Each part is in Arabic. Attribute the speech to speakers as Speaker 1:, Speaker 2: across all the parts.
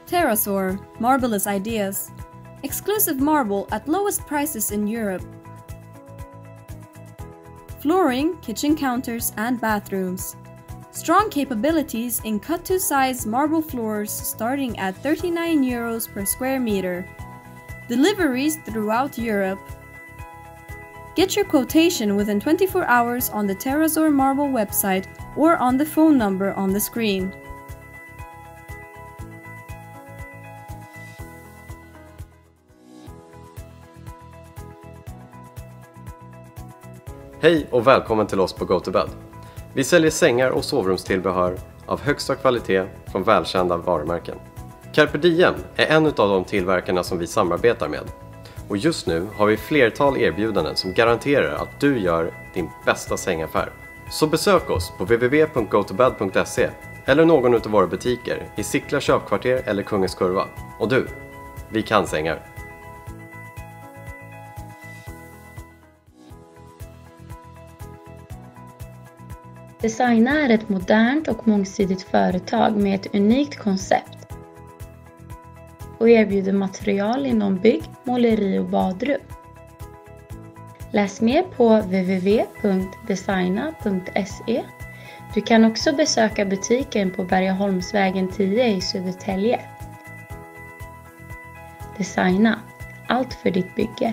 Speaker 1: Terrasaur, marvelous ideas. Exclusive marble at lowest prices in Europe. Flooring, kitchen counters and bathrooms. Strong capabilities in cut-to-size marble floors starting at €39 per square meter. Deliveries throughout Europe. Get your quotation within 24 hours on the Terrasaur Marble website or on the phone number on the screen.
Speaker 2: Hej och välkommen till oss på GoToBed. Vi säljer sängar och sovrumstillbehör av högsta kvalitet från välkända varumärken. Carpe Diem är en av de tillverkarna som vi samarbetar med. Och just nu har vi flertal erbjudanden som garanterar att du gör din bästa sängaffär. Så besök oss på www.gotobed.se eller någon av våra butiker i Sickla köpkvarter eller Kungens Kurva. Och du, vi kan sängar.
Speaker 3: Designa är ett modernt och mångsidigt företag med ett unikt koncept och erbjuder material inom bygg, måleri och badrum. Läs mer på www.designa.se. Du kan också besöka butiken på Bergaholmsvägen 10 i Södertälje. Designa, allt för ditt bygge.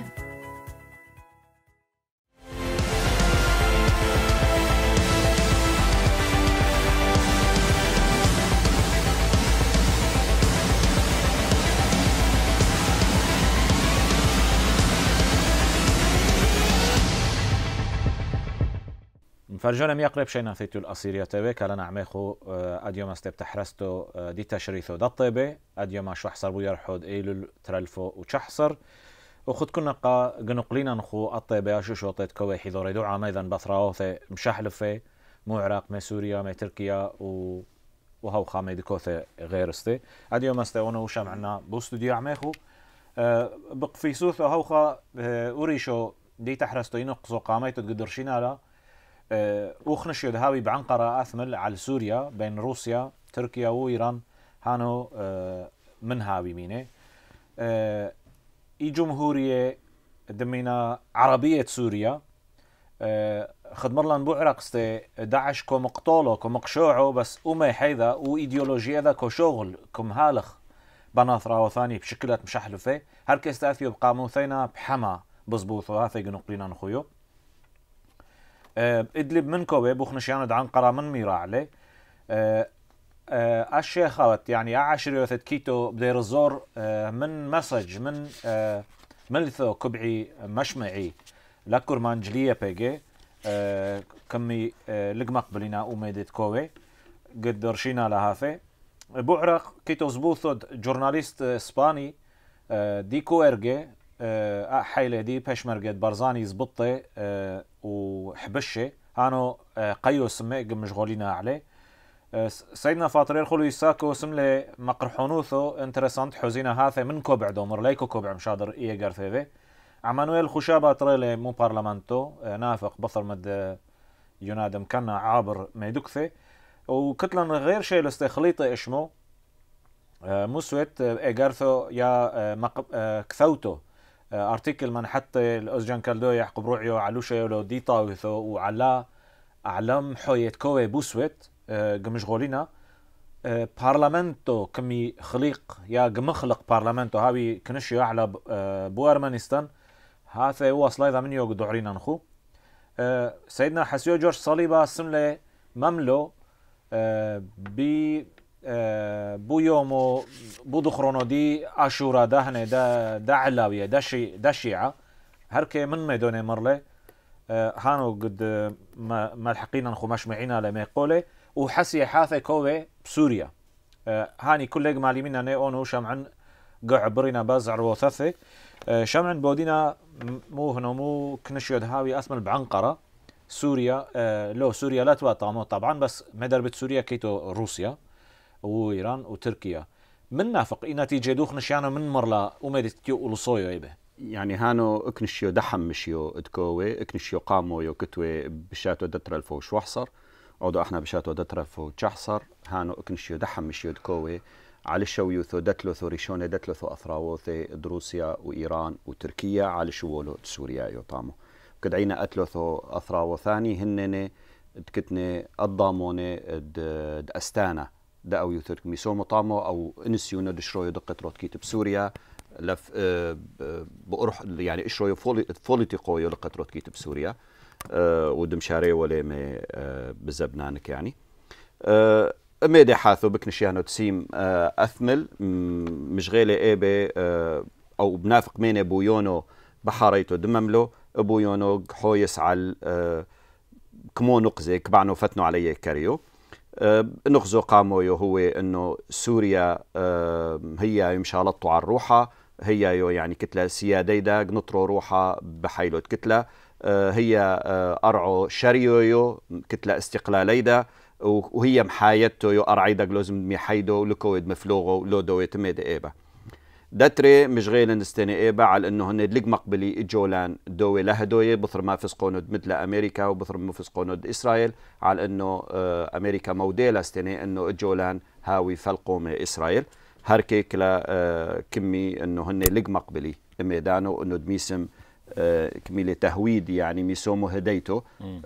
Speaker 4: فرجونا ميقرب شينا فيتو الأصيرية تبي كلنا عميخو أديوم استبت حرستو دي تشريثو دطبي أديوم شو حصر بو يرحود إيلو ترلفو وشحصر وخد كنا قنقلينا نخو الطبي شو شوطيت كوي حضوري دو عام إذن بثراوثي مشحلفي مو عراق ما سوريا ما تركيا وهو خامي ديكوثي غير استي أديوم استيونا وشام عنا بو استوديو عميخو بقفي سوثو هوخا أوريشو دي تحرستو ينقصو قاميتو تقدرشينا لا وخنش يدهاوي بعنقرة أثمل على سوريا بين روسيا تركيا وإيران هانو من هاوي مينه إي جمهورية دمينا عربية سوريا خدمرلان بوعرقستي داعش كو مقتولو كو مقشوعو بس أمي حيذا وإيديولوجيا ذا كو شغل كم هالخ بناثرا وثاني بشكلات مشحلفة هركز تأثيو بقاموثينا بحما بزبوثو هاثي قنقلينا نخويو إدلب من كوبي بوخنشيان عنقرة من ميرا عليه الشيخات يعني عشريوثة كيتو بدير الزور من مسج من ملثو كبعي مشمعي لكرمان جلية بيجي كمي لقمق بلينا أميدت كوبي قد درشينا لهافي بوعرق كيتو زبوثو جورناليست اسباني ديكو ارجي حيلة دي بشمرقت برزاني زبطي وحبشة هانو قيو سمي مشغولينا عليه سيدنا فاطرير خلو يساكو سملي مقرحونوثو انترسانت حزينة هاثي من كوبع دومر ليكو كوبع مشادر إيه قرثيذي عمانويل خشابة تريلي مو بارلمانتو نافق بطر مد ينادم كان عابر ميدوكثي وكتلا غير شيء لاستخليطي اشمو مسويت إيجارثو يا كثوتو ارتيكل من حتى الأزجان كالدو يحقب روعيو علوشة يولو دي طاوثو وعلا أعلام حويت كوي بوسويت قمشغولينا بارلمنتو كمي خليق يا قمخلق بارلمنتو هاوي كنشيو على بو أرمانستان هذا هو صلايدا من يوغ دعرينا نخو سيدنا حسيو جورج صليبا سملي مملو بو يومو بو دخرونو دي اشورا دهنه دا علاويه دا شيعه هركي من ميدوني مرله هانو قد ملحقين نخو مشمعينا لما يقولي وحسي حاثي كوي بسوريا هاني كل مالي منا نيونو شمعن قع برينا بازع وثثي شمعن بودينا مو هنو مو كنشيود هاوي اسمل بعنقره سوريا لو سوريا لا تواتامو طبعا بس مدربة سوريا كيتو روسيا وإيران وتركيا من نافق نتيجة دوخ نشيانو من مرلا ومدتيو ولصويو يبه
Speaker 5: يعني هانو اكنشيو دحم مشيو ادكوي اكنشيو قامو يو كتوي بشاتو دترلفو شوحصر عودو احنا بشاتو دترلفو تشحصر هانو اكنشيو دحم مشيو ادكوي على الشويوثو دتلوثو ريشونة دتلوثو أثراوثي دروسيا وإيران وتركيا على شوولو سوريا يطامو كدعينا أتلوثو أثراو ثاني هنني تكتني الضامونة أستانا دا أو يثرك ميسومو طامو أو إنسيونا دشروي دقة روتكيت بسوريا لف بأرح يعني إشروي فوليتي قوي دقة روتكيت بسوريا ودمشاري ولا ما بزبنانك يعني ميدي حاثو بكنشيانو تسيم أثمل مشغيلة إيبي أو بنافق مين بويونو بحاريتو دمملو بويونو حويس على كمو نقزي كبعنو فتنو عليه كاريو نقزو قامو هو إنه سوريا هي يمشالطو على الروحة هي يعني كتلة سياديدا نطرو روحة بحيلو كتلة هي أرعو شريو كتلة استقلاليدا وهي محايدتو يو أرعيدا لازم ميحيدو لكويد مفلوغو لو دوي تميد إيبا داتري مش غير نستني إيبا على إنه هن لق مقبلي إجولان دوي لهدوي بثر ما فسقوند مثل أمريكا وبثر ما فسقوند إسرائيل على إنه أمريكا موديلا استني إنه إجولان هاوي فلقو من إسرائيل هركي كلا كمي إنه هن لق مقبلي ميدانو إنه دميسم كميلة تهويد يعني ميسومو هديتو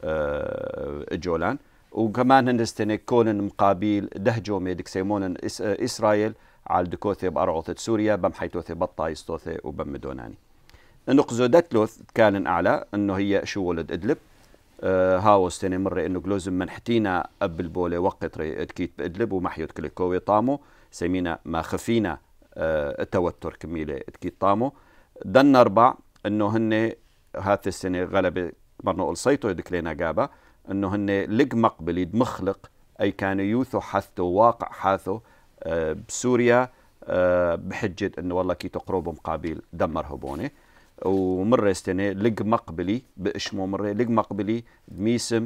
Speaker 5: إجولان وكمان هندستني كون مقابل دهجو ميدك سيمون إسرائيل على دكوثي بأرعوثة سوريا بمحيتوثي بطايستوثي وبمدوناني نقزو دتلوث كان أعلى إنه هي شو ولد إدلب هاوستني مرة إنه جلوزم منحتينا قبل بولي وقت ريتكيت بإدلب ومحيوت كليكوي طامو سمينا ما خفينا التوتر كميلة اتكيت طامو دن أربع إنه هن هذه السنة غلبة مرنا قلصيتو يدك لنا جابا إنه هن لق مقبل مخلق أي كانوا يوثو حثو واقع حاثو بسوريا بحجة إنه والله كي تقربوا مقابل دمر هبوني ومرة استنى لق مقبلي بإشمو مرة لق مقبلي دميسم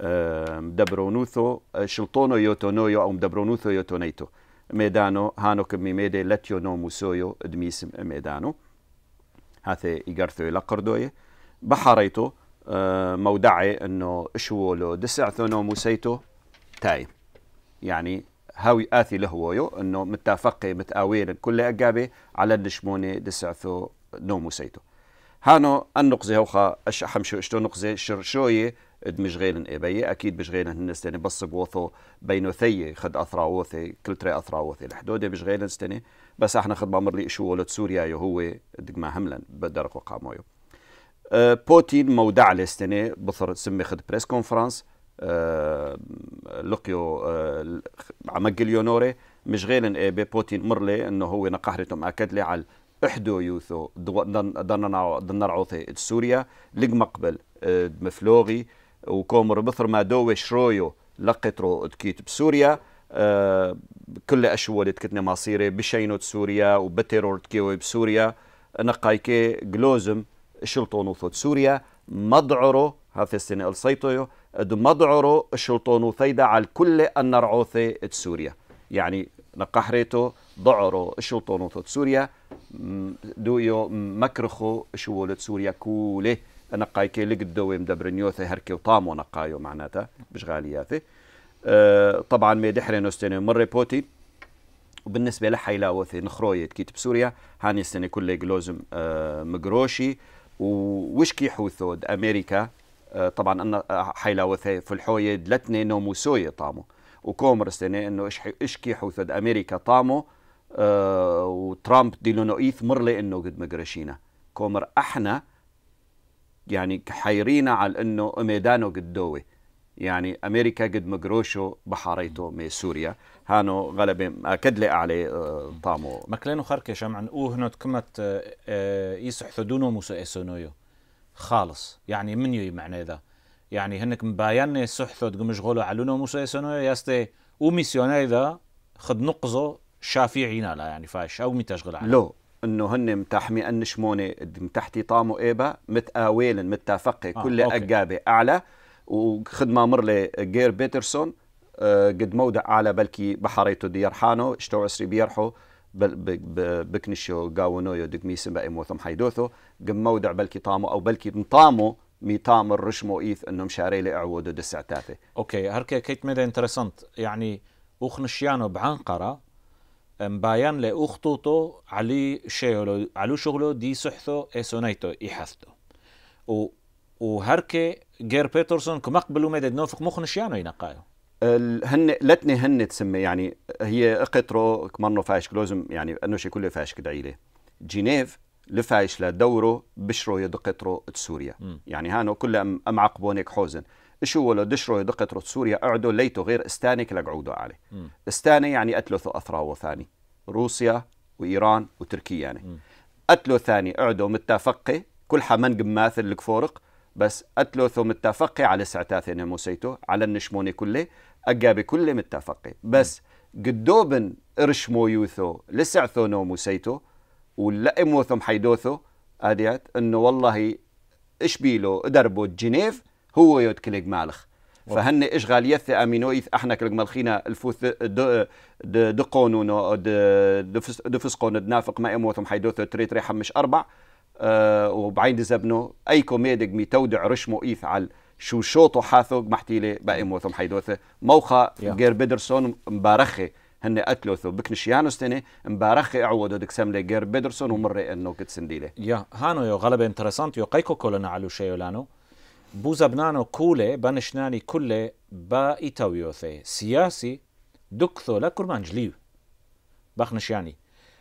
Speaker 5: مدبرونوثو شلطونو يوتونويو أو مدبرونوثو يوتونيتو ميدانو هانو كمي ميدي لاتيو نو موسويو دميسم ميدانو هذا يقرثو يلقردوي بحاريتو مودعي انه اشوولو دسعثو نو موسيتو تايم يعني هاوي آثي لهويو انه متافقي متآويل كل اقابي على الدشموني دسعثو نو موسيتو هانو النقزي هوخا حمشو اشتو نقزي شرشوي دمشغيلن ايبايي اكيد بشغيلن هنستني بصق ووثو بينو ثي خد اثراوثي كلتري اثراوثي الحدودي بشغيلن استني بس احنا خد بامر لي اشوولو سوريا يو هو دقما هملا بدرق وقامويو بوتين مودع لستني بثر سمي خد بريس كونفرانس لقيو عمقل يونوري مش غيرن بوتين مرلي انه هو نقحرتهم اكد لي على احدو يوثو دنرعوثي سوريا لق مقبل مفلوغي وكومر بثر ما دوي شرويو لقترو تكيت بسوريا كل اشوال تكتني مصيري بشينوت سوريا وبتيرور تكيوي بسوريا نقايكي جلوزم شلطونوثو سوريا مضعرو هذا السنة الصيتويو مضعرو الشلطونو ثيدا على كل النرعوثي سوريا يعني نقحريتو ضعرو الشلطونوثو سوريا دويو مكرخو شوولة سوريا كوله نقايكي لقدوي مدبرنيوثي هركي وطامو نقايو معناته بشغالياثي طبعا ميدحري نوستيني مري بوتي وبالنسبة لحيلاوثي نخروية كيت بسوريا هاني السنة كله جلوزم مقروشي وش كي حوثود أمريكا طبعا أن حيلاوثي في الحوية دلتني نوموسوية طامو وكومر السنة إنه إيش كي حوثود أمريكا طامو وترامب ديلونو إيث مرلي إنه قد مقرشينا كومر إحنا يعني حيرينا على إنه ميدانو قد دوي يعني أمريكا قد مقروشو بحاريتو من سوريا هانو غالبا أكد لي عليه طامو
Speaker 4: مكلينو خاركي شمعن هنوت كمت يسح ثدونو موسى إسونويو خالص يعني من يو معنى ذا يعني هنك مباينة سحثو تقمش غولو علونو موسى إسونويو يستي وميسيوني ذا خد نقزو شافعينا لا يعني فاش أو متشغل عليه
Speaker 5: لو إنه هن متحمي أنشموني متحتي طامو إيبا متآويل متفقي كل أقابي أعلى وخدمة مرلي جير بيترسون قد موضع أعلى بلكي بحريتو ديار حانو اشتو عسري بيرحو بكنشو قاونويو دقميسن بقى موثم حيدوثو قد موضع بلكي طامو أو بلكي نطامو ميطام الرشمو إيث إنه مشاري لأعودو دسعتاثي
Speaker 4: أوكي هركي كيت ميدا انترسانت يعني وخنشيانو بعنقرة مباين لأخطوتو على شغله دي سحثو إسونيتو يحثتو وهركي جير بيترسون كمقبلو مدد نوفق مخنشيانو ينقايو
Speaker 5: هن تسمى يعني هي اقترو كمانو فايش كلوزم يعني انه شي كله فايش كدعيله جنيف لفايش لدورو بشرو يدقترو سوريا يعني هانو كل ام عقبونك حوزن اشو ولا دشرو يدقترو سوريا قعدوا ليتو غير استانك لقعودوا عليه استاني يعني اتلثو اثراو ثاني روسيا وايران وتركيا يعني اتلو ثاني قعدوا متفقي كل حمن قماثل الكفورق بس اتلوثو متفقي على سعتاثين موسيتو على النشموني كله اقابي كله متفقي بس قدوبن ارشمو يوثو لسعثو نو موسيتو ولا اموثم حيدوثو اديات انه والله اشبيلو دربو جنيف هو يدكلق مالخ فهن اشغال يث امينو احنا كلق مالخينا الفوث دقونو دفسقون دنافق ما اموثم حيدوثو تريت ريحه مش اربع وبعين زبنو اي كوميدق ميتودع رشمو ايث على شو شوطو حاثوق محتيلي باقي موثم حيدوثه موخا جير بيدرسون مبارخي هن اتلوثو بكنشيانو ستني مبارخي اعودو دك سملي جير بيدرسون ومري انه كتسنديله
Speaker 4: يا هانو يو غلبه انترسانت يو قيكو كولنا علو شيولانو بوزبنانو كوله بنشناني كله با ايتاويوثي سياسي دكثو لكرمانجليو بخنشياني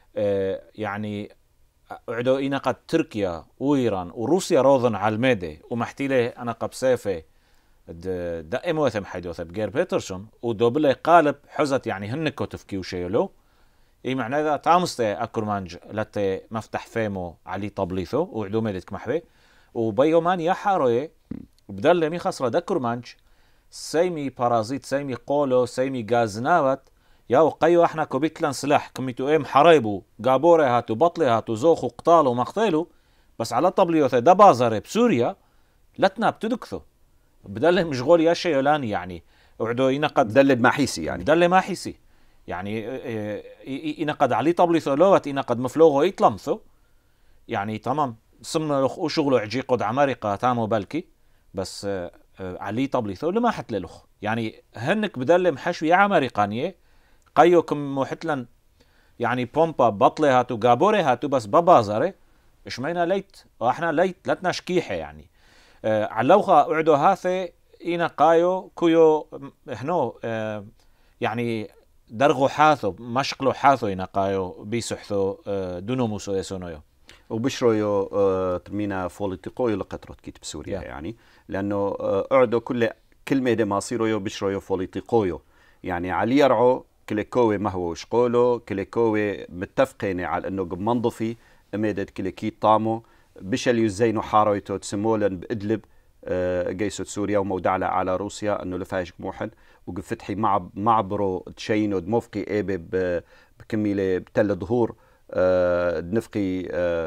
Speaker 4: يعني عدو إنا قد تركيا وإيران وروسيا روضن على الميدي ومحتيله أنا قبسيفي دائما وثم حيدوث بجير بيترسون ودوبله قالب حزت يعني هنكو تفكيو شيلو اي معنى ذا تامستي اكرمانج لتي مفتح فيمو علي طبليثو وعدو ميدتك محبي وبيومان يا حاروي بدل مي خسرة دكرمانج سيمي بارازيت سيمي قولو سيمي غازناوت ياو قيو احنا كوبيتلان سلاح كميتو ام حرايبو قابوري هاتو بطلي هاتو زوخو قتالو مقتلو بس على طبليوثي دا بازاري بسوريا لتنا بتدكثو بدل مشغول يا شيولاني يعني وعدو ينقد
Speaker 5: دل ما حيسي يعني
Speaker 4: دل ما حيسي يعني ينقد علي طبليثو لوت ينقد مفلوغو يتلمثو يعني تمام سمنا لخ وشغلو عجي قد عمارقة تامو بالكي بس علي طبليثو لما حت للخ يعني هنك بدل محشو يا عمارقانية قيوكم موحتلن يعني بومبا بطلي هاتو قابوري هاتو بس ببازاري اشمينا ليت واحنا ليت لتنا شكيحة يعني علوخا اعدو هاثي اينا قايو كيو هنو يعني درغو حاثو مشقلو حاثو اينا قايو بيسحثو دونو موسو يسونيو
Speaker 5: وبشرويو ترمينا فوليتيقويو لقطرت كيت بسوريا يعني لانه اعدو كل كلمة دي ماصيرويو بشرويو فوليتيقويو يعني علي يرعو كليكوي ما هو شقولو كليكوي متفقين على انه منظفي اميدت كليكيت طامو بشل يزينو حارويتو تسمولن بإدلب قيسو سوريا ومودعلا على روسيا انه لفايش موحد وقفتحي معبرو تشينو دموفقي ايبي بكميلة بتل ظهور نفقي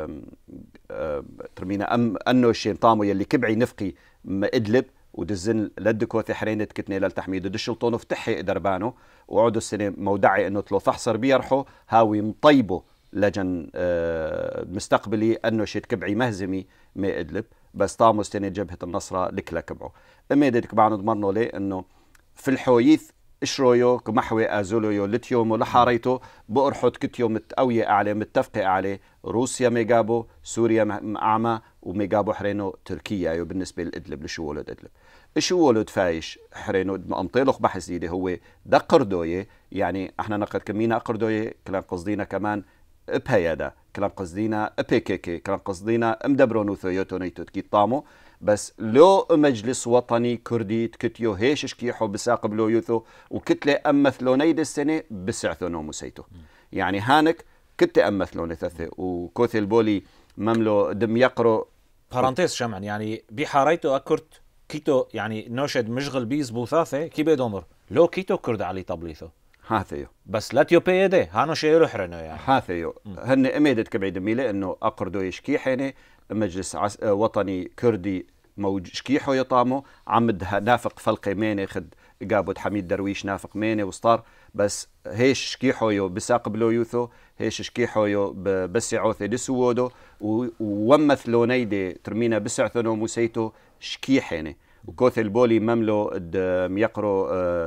Speaker 5: ترمينا انه الشين طامو يلي كبعي نفقي إدلب ودزن لدكو ثحرين كتني للتحميد ودشلطونو فتحي دربانو وعودو السنة مودعي انه تلو فحصر بيرحو هاوي مطيبو لجن مستقبلي انه شيت كبعي مهزمي ما ادلب بس طامو استني جبهة النصرة لكلا كبعو اميدتك بعد ضمرنو ليه انه في الحويث اشرويو كمحوي ازوليو لتيومو لحاريتو بأرحط كتيو متقوية عليه متفقة عليه روسيا ميجابو سوريا معمى وميجابو حرينو تركيا يو بالنسبة لإدلب لشو ولد إدلب شو ولد فايش حرينو مقمطيلوخ بحث زيدي هو دا قردوية يعني احنا نقد كمينا قردوية كلام قصدينا كمان بهيدا كلام قصدينا بيكيكي كلام قصدينا مدبرونو ثيوتو نيتو تكي طامو بس لو مجلس وطني كردي تكتيو هيش شكيحو بساقب لو يوثو وكتلة أمثلو نيد السنة بسعثو نومو سيتو يعني هانك كنت أمثلو نثثي وكوثي البولي مملو دم يقرو
Speaker 4: بارانتيس شمعن يعني بحاريتو أكرت كيتو يعني نوشد مشغل بيز بوثاثي كي بيدومر لو كيتو كرد علي طبليثو
Speaker 5: هاثيو
Speaker 4: بس لا تيوبي دي هانو شيء يحرنو يعني
Speaker 5: هاثيو هن اميدت كبعيد ميلة انه اقردو يشكيحيني مجلس وطني كردي شكيحو يطامو عمد نافق فلقي ميني خد قابد حميد درويش نافق ميني وسطار بس هيش شكيحو يو بساقب لو يوثو هيش شكيحو يو بس يعوثي دسوودو ومثلو نيدي ترمينا بسعثنو موسيتو شكيحيني وكوث البولي مملو ميقرو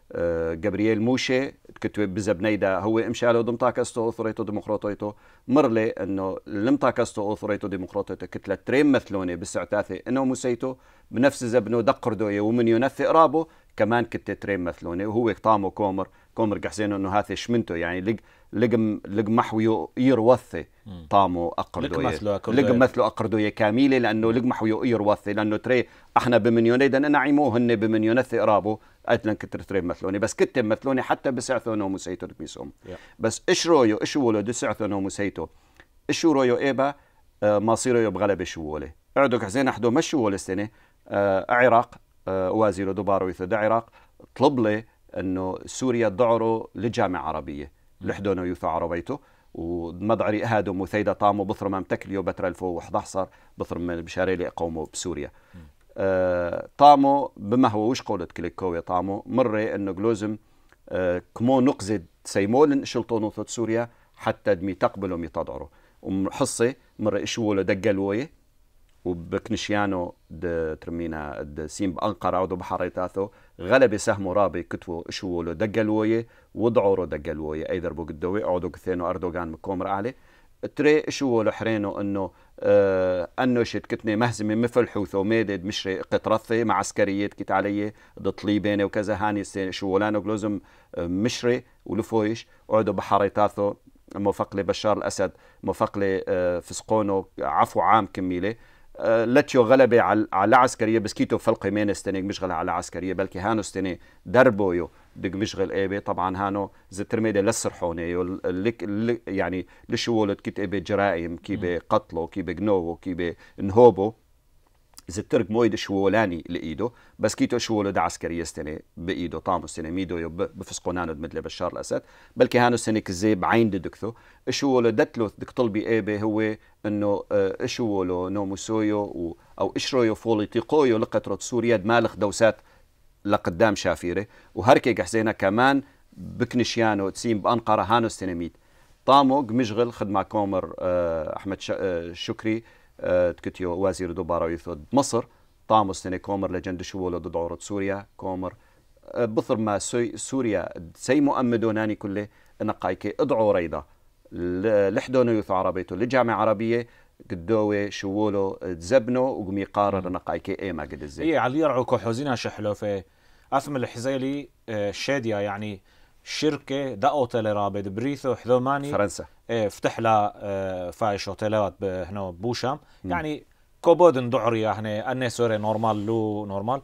Speaker 5: جابرييل موشي كتب بزبنيدا هو امشالو دمتاكستو اوثوريتو ديمقراطيتو مرلي انه لمتاكستو اوثوريتو ديمقراطيتو كتلة تريم مثلوني بالسعتاثي انه موسيتو بنفس زبنو دقردوية ومن ينثي رابو كمان كتة تريم مثلوني وهو طامو كومر قحسينو انه هاثي شمنتو يعني لق محويو يروثي طامو اقردوية لق مثلو اقردوية كاملة لانه لق محويو يروثي لانه تري احنا بمنيوني دن نعيمو هن بمنيونثي رابو ايتلن كتر تريم مثلوني بس كتب مثلوني حتى بسعثونو موسيتو بيسوم بس ايش رويو ايش ولو دسعثونو موسيتو ايش رويو ايبا مصيرو بغلب شوولي اعدو كحزين احدو مشوول السنه عراق وزير دوبارو يثد عراق طلب لي انه سوريا ضعروا لجامعه عربيه لحدونو يوثو عربيته ومضعري هادو مثيده طامو بثر ما متكليو بتر 2011 بثر ما بشاريلي قوموا بسوريا طامو بما هو وش قولت كليكوية طامو مرة انه جلوزم كمو نقزد سيمول شلطونو ثوت سوريا حتى دمي تقبلوا مي تضعروا ومحصي مرة اشوولو دقلوية وبكنشيانو ترمينا سيم بأنقرة عودو بحريتاثو غلب سهمو رابي كتبو اشوولو دقلوية وضعورو دقلوية ايدر بو قدوي عودو كثينو اردوغان مكومر عليه تري اشوولو حرينو انه انه شت كتني مهزمه مثل حوثو ميدد مشري قطرثي مع عسكريات كت علي ضطليبينه وكذا هاني شولانو جلوزم مشري ولفويش عودوا بحريتاثو موفق لي بشار الاسد موفق لي فسقونو عفو عام كميله لتشو غلبة على عسكرية بس كيتو فلقي مين استنيق مشغل على عسكرية بلكي هانو استني دربويو دق مشغل ايبي طبعا هانو زترميدي لسرحوني يعني لشولت كيت ايبي جرائم كيبي قتلو كيبي جنوبو كيبي نهوبو زترق مويد شوولاني لإيدو بس كيتو شوولو دا عسكرية استني بإيدو طامو استني ميدو بفسقونانو دمدلي بشار الأسد بلكي هانو استني كزي بعين دكثو شوولو دتلو دك طلبي ايبي هو انه اشوولو نوموسويو او اشرويو فوليتيقويو لقطرة سوريا دمالخ دوسات لقدام شافيره وهركي حسينا كمان بكنشيانو تسيم بأنقرة هانو استنميت طامو مشغل خدمة كومر احمد شكري تكتيو وزير دوبارو يثود مصر طامو استني كومر لجند شوولو ضد عورة سوريا كومر بثر ما سوريا سي مؤمدوناني كله نقايكي ادعو ريضة لحدونو يوث عربيتو لجامعة عربية قدوه شوولو تزبنو وقمي قارر نقايكي ايما قد الزي
Speaker 4: ايه علي يرعو كوحوزينا شحلو في اثم الحزيلي شاديا يعني شركة دقو تلرابد بريثو حذوماني
Speaker 5: فرنسا
Speaker 4: ايه فتح لها فايش اوتيلات هنا بوشام يعني كوبودن دعريا هنا اني سوري نورمال لو نورمال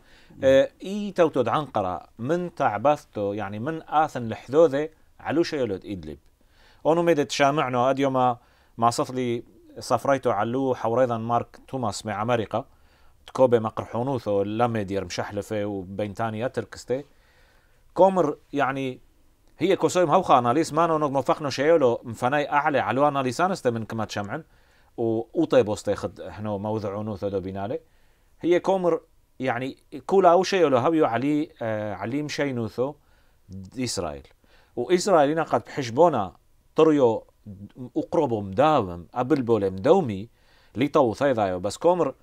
Speaker 4: اي توتود عنقرة من تعبثتو يعني من اثن لحذوذي علو شيلود إدلب اونو ميدت شامعنو اديو ما صفلي صفريتو علو حوريضا مارك توماس مع امريكا تكوبي مقرحونوثو لاميدير مشحلفه وبين تانية تركستي كومر يعني هي كوسويم هوخا اناليس مانو نوغ موفقنو شيولو مفناي اعلى علو اناليسانسته من كما تشمعن وطيبوستي خد احنا موضعونوثو دو بينالي هي كومر يعني كولا او شيولو هبيو علي مشينوثو اسرائيل واسرائيل قد بحشبونا طريو اقربوا مداوم قبل بولي مدومي ليطو ثيضايو بس كومر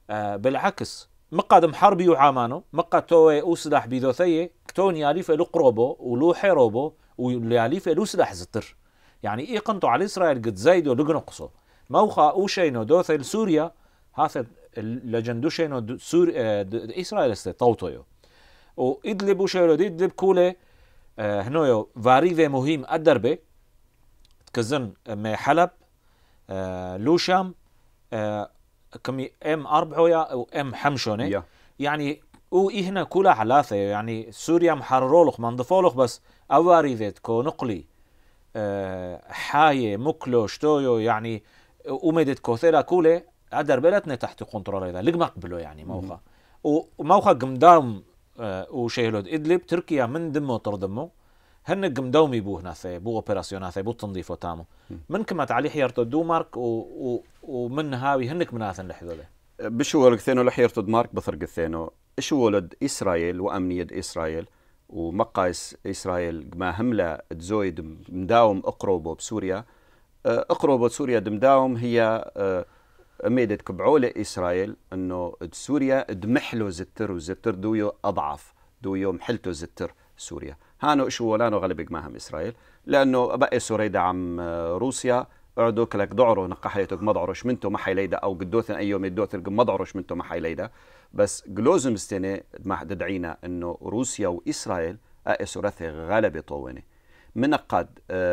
Speaker 4: بالعكس مقادم حربي وعامانو مقا توي او سلاح بيذوثيه كتوني ياليف الو قروبو ولو حيروبو ولياليف الو سلاح زتر يعني اي قنطو على اسرائيل قد زايدو لقنقصو موخا او شينو دوثل سوريا هاث لجندو شينو اسرائيل استي طوطويو و ادلب وشيلو ادلب كوله هنويو فاريفي مهم الدربه تكزن مي حلب لوشام كمي ام 4 او ام حمشوني يعني او هنا كلها حلاثه يعني سوريا محررولخ منضفولخ بس اواريذت كو نقلي حايه مكلو شتويو يعني ومدت كوثيلا كوله ادر بلتنا تحت كنترول هذا لق مقبلو يعني موخا وموخا قمدام وشيلود ادلب تركيا من دمو تردمو هن قمدومي بو هنا ثي بو اوبراسيون ثي بو تنظيفو تامو من كما تعلي حيرتو دومارك ومن هاوي هنك مناثن لحذوله
Speaker 5: بشو ولد ثينو لحيرتو دمارك بثرق ثينو ايش ولد اسرائيل وامنيه اسرائيل ومقايس اسرائيل ما همله تزويد مداوم اقربو بسوريا اقربو سوريا دمداوم هي ميدت كبعوله اسرائيل انه سوريا دمحلو زتر وزتر دويو اضعف دويو محلتو زتر سوريا. هانو إشو لانو غلبك ماهم إسرائيل لأنه بقى سوريا دعم روسيا أعدو كلك دعرو نقحيتك مضعرش منتو محي ليدا أو قدوثن أيوم يدوثن مضعرش منتو محي ليدا بس جلوزم استنى ما دعينا إنه روسيا وإسرائيل سورثي غلبة طوينة من قد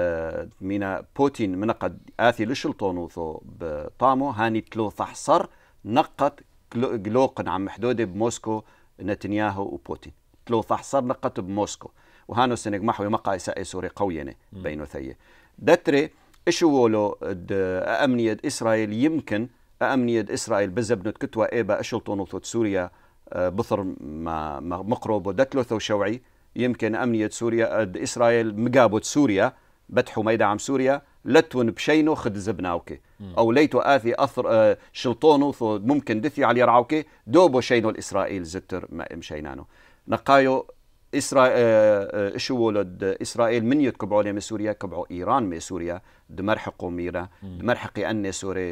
Speaker 5: من بوتين من قد آثي لشلطونوثو بطامو هاني تلو تحصر نقط جلوقن عم محدودة بموسكو نتنياهو وبوتين تلو تحصر نقط بموسكو وهانو سنق محوي مقايسة سوري قوية بينو ثيه دتري إشو ولو أمنية إسرائيل يمكن أمنية إسرائيل بزبنت كتوى إيبا أشلطونوثو سوريا بثر ما مقروبو دتلوثو شوعي يمكن أمنية سوريا إسرائيل مقابوت سوريا بتحو ما يدعم سوريا لتون بشينو خد زبناوكي أو ليتو آثي أثر شلطونو ممكن دثي على يرعوكي دوبو شينو الإسرائيل زتر مشينانو نقايو إسرائيل إشو ولد إسرائيل من يتكبعوا لي من سوريا كبعوا إيران من سوريا دمرحقوا ميرا دمرحقي أني سوري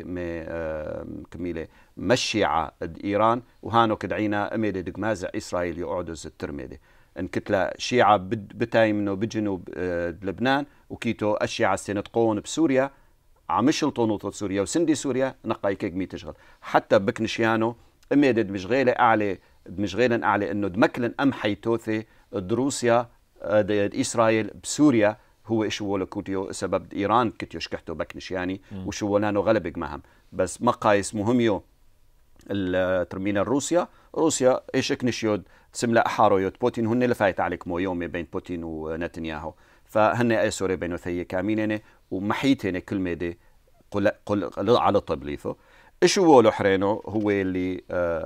Speaker 5: كميلة مشيعة إيران وهانو كدعينا أميدي دقمازع إسرائيل يقعدوا زتر ميدي ان كتلة شيعة بتايمنو بجنوب لبنان وكيتو الشيعة سنتقون بسوريا عم يشلطونوا سوريا وسندي سوريا نقاي كيك مي تشغل حتى بكنشيانو اميدد مشغيلة اعلى مشغيلا اعلى انه دمكلن ام حيتوثي روسيا اسرائيل بسوريا هو ايشو ولا كوتيو سبب ايران كتيو شكحتو بكنشياني وشو ولانو غلبك معهم بس مقايس مهميو الترمينال روسيا ايش كنشيود تسملا احارويوت بوتين هن اللي فايت عليك مو يومي بين بوتين ونتنياهو فهن اي سوري بينو ثي كامينين ومحيتين كل ميدي قل على طبليثو ايشو ولو حرينو هو اللي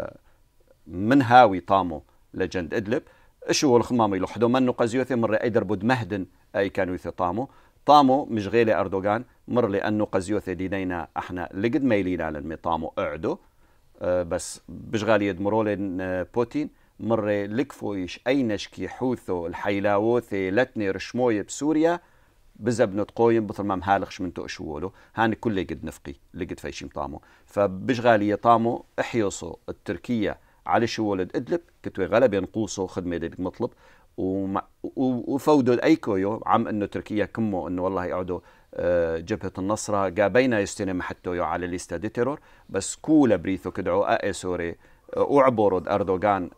Speaker 5: من هاوي طامو لجند ادلب ايشو ولو خمامي لوحدو منو قزيوثي مر اي دربود مهدن اي كانوا يثي طامو مش غيلي اردوغان مر لانه قزيوثي دينينا احنا لقد ميلين على المي طامو اعدو بس بشغال يدمرولين بوتين مرة لكفويش أينشكي حوثو الحيلاوثي لتني رشموية بسوريا بزبنت قويم بطل ما مهالخش من تقشوولو هاني كله قد نفقي لقد فايشيم طامو فبشغالية طامو احيوصو التركية على شوولد ادلب كتوي غلب ينقوصو خدمة ديك مطلب وفودو ايكويو عم انه تركيا كمو انه والله يقعدوا جبهة النصرة قابينا يستلم حتى على ليستا دي تيرور بس كولا بريثو كدعو سوري وعبروا أردوغان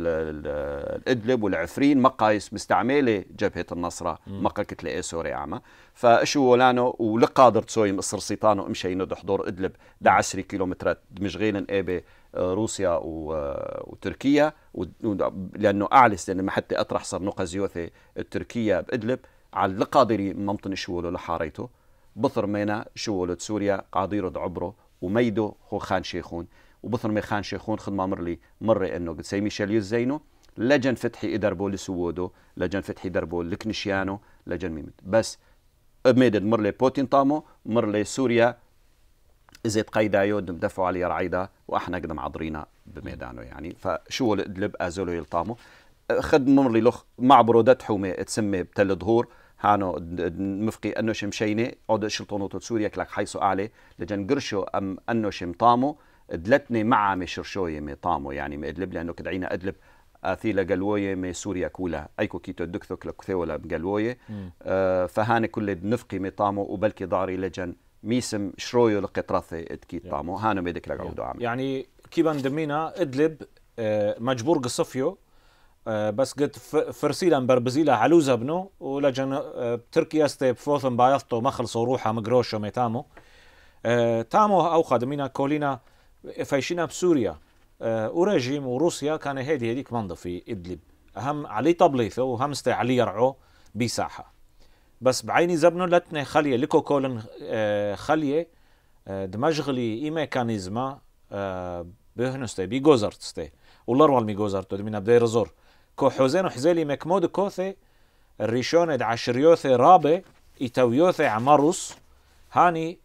Speaker 5: الإدلب والعفرين مقايس مستعملة جبهة النصرة مقا كتلة سوري أعمى فأشو ولانو ولقادر تسوي مصر سيطانو امشينو دحضور إدلب دا 10 كيلومترات مشغيلا إيبي روسيا وتركيا لأنه أعلس لأن ما حتى أطرح صار نقزيوثي التركيا بإدلب على القادري ممطن شوولو لحاريته بثر مينا شوولو سوريا قاديرو عبرو وميدو هو خان شيخون وبثر مي خان شيخون خدمة مرة انه قد سي ميشيل يزينو لجن فتحي ادربو لسوودو لجن فتحي دربو لكنشيانو لجن ميمت بس ميدد مرلي بوتين طامو مرلي سوريا زيت قيدايو دفعوا علي رعيدا واحنا قدم عضرينا بميدانو يعني فشو الادلب ازولو يلطامو خد مرلي لخ معبرو دتحومي تسمي بتل ظهور هانو مفقي انه شمشيني عود شلطونوتو سوريا كلاك حيث اعلى لجن قرشو ام انه شمطامو دلتني مع مشرشوية مي طامو يعني مي ادلب لانه كدعينا ادلب اثيلا قلوية مي سوريا كولا ايكو كيتو دكثوك لكثولا بقلوية فهاني كل نفقي مي طامو وبلكي ضاري لجن ميسم شرويو لقطرثي اتكيت طامو هانو ميدك لقعودو عامل
Speaker 4: يعني كيبان دمينا ادلب مجبور قصفيو بس قد فرسيلا بربزيلا علوزة بنو ولجن تركيا استيب فوثن بايضتو مخلصو روحا مقروشو مي تامو تامو او خادمينا كولينا فايشينا بسوريا ورجيم وروسيا كان هذيك منظر في ادلب اهم علي طبليثو وهم استي علي يرعو بساحه بس بعيني زبنو لتني خليه لكو كولن خليه دمشغلي اي ميكانيزما بهنستي بيجوزرتستي والروال ميجوزرتو دمينا بدير زور كو حوزين وحزيلي مكمود كوثي الريشون د عشريوثي رابي يتويوثي عماروس هاني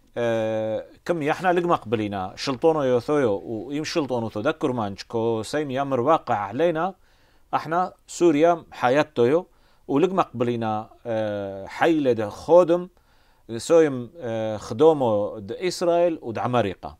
Speaker 4: كم احنا لقما قبلينا شلطونو يوثويو ويم شلطونو تذكر مانش كو سيم يامر واقع علينا احنا سوريا حياتويو ولقما قبلينا حيلة ده خودم سويم خدومو ده اسرائيل ودع امريكا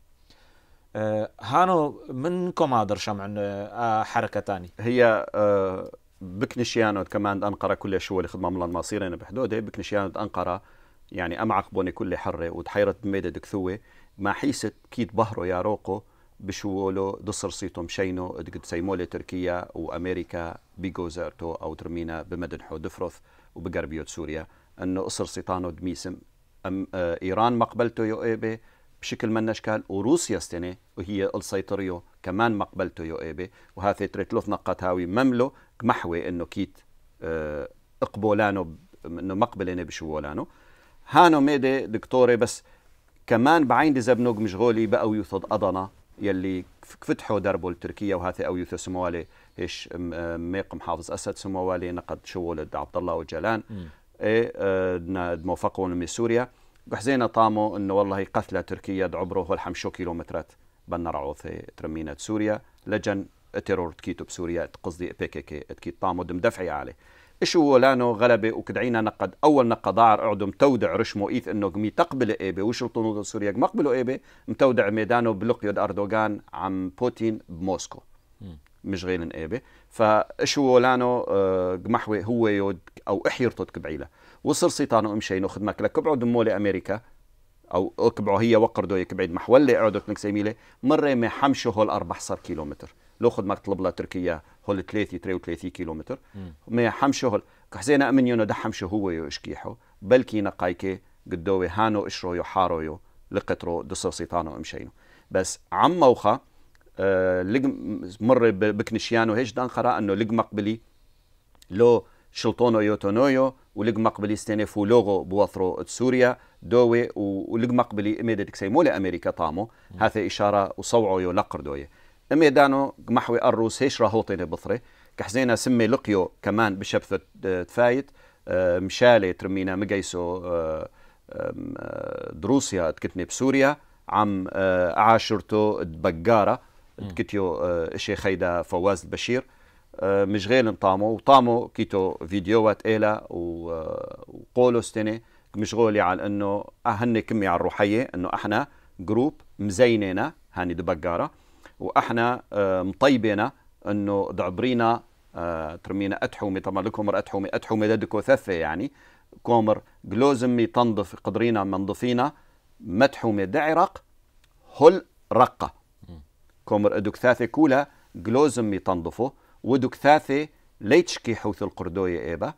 Speaker 4: هانو منكم هذا شمع حركة تاني
Speaker 5: هي بكنشيانو كمان أنقرة كل شو اللي خدمة ملان مصيرين بحدوده بكنشيانو أنقرة يعني أم عقبوني كل حرة وتحيرت بميدة دكثوة ما حيست كيت بهرو يا روقو بشوولو دصر صيتهم شينو ادقد سيمولي تركيا وأمريكا بيجوزرتو أو ترمينا بمدنحو دفرث وبقربيوت سوريا أنه قصر سيطانو دميسم إيران مقبلته يؤيبه بشكل من أشكال وروسيا استنى وهي السيطريو كمان مقبلته يؤيبه وهذا تريتلوث نقط هاوي مملو محوي إنه كيت اقبولانو إنه مقبلين بشوولانو هانو ميدي دكتوري بس كمان بعين دي زبنوق مشغولي بقوا يوثد أضنا يلي فتحوا دربوا لتركيا وهذا أو يوث سموالي هيش ميق محافظ أسد سموالي نقد شوولد عبد الله وجلان موفقوا من سوريا وحزينا طامو انه والله قتلة تركيا عبره هو الحمشو كيلومترات بنرعوثي ترمينة سوريا لجن تيرور تكيتو بسوريا قصدي بيكيكي تكيت طامو دم دفعي عليه إشو ولانو غلبة وكدعينا نقد أول نقضاعر أعدم تودع رشمو إيث إنه قمي تقبل إيبي وشلطنو سوريا مقبلوا إيبي متودع ميدانو بلقيود أردوغان عم بوتين بموسكو مش غير إيبي فإشو ولانو قمحوي هو يود أو إحيرتو كبعيلة وصل سيطانو امشينو خدمك لكبعو دمولي أمريكا أو أكبعو هي وقردو يكبعيد محولي أعدو كنك سيميلي مرة ما حمشو هول 14 كيلومتر لو خدمك طلب لها تركيا هول 33 كيلومتر ما حمشو هول كحزينا أمن يونو ده حمشو هو يشكيحو بلكي نقايكي قدوي هانو إشرو يحارو يو لقطرو دصر سيطانو امشينو بس عم موخا مر بكنشيانو هيش دانخرا انه لق مقبلي لو شلطونو يوتونويو ولق مقبلي استنفو لوغو بوثرو سوريا دوي ولق مقبلي اميدك سيمولي امريكا طامو هذا اشاره وصوعو يو لقر دوي اميدانو محوي الروس هيش راهوطين بثري كحزينا سمي لقيو كمان بشبثه تفايت مشالي ترمينا مقيسو دروسيا تكتني بسوريا عم عاشرتو بقاره كتيو اشي خيدا فواز البشير مش غير طامو كيتو فيديوهات إيلا وقولوا ستني مشغولي على انه هن كمية على الروحية انه احنا جروب مزينينا هاني دبقارة واحنا مطيبينا انه دعبرينا ترمينا اتحومي طبعا لكم اتحومي ددكو ثثة يعني كومر جلوزمي تنظف قدرينا منظفينا متحومي دعرق هل رقة كومر ادوك ثاثة كولا جلوزمي تنظفه ودوك ثاثة ليتشكي حوث القردوية إيبا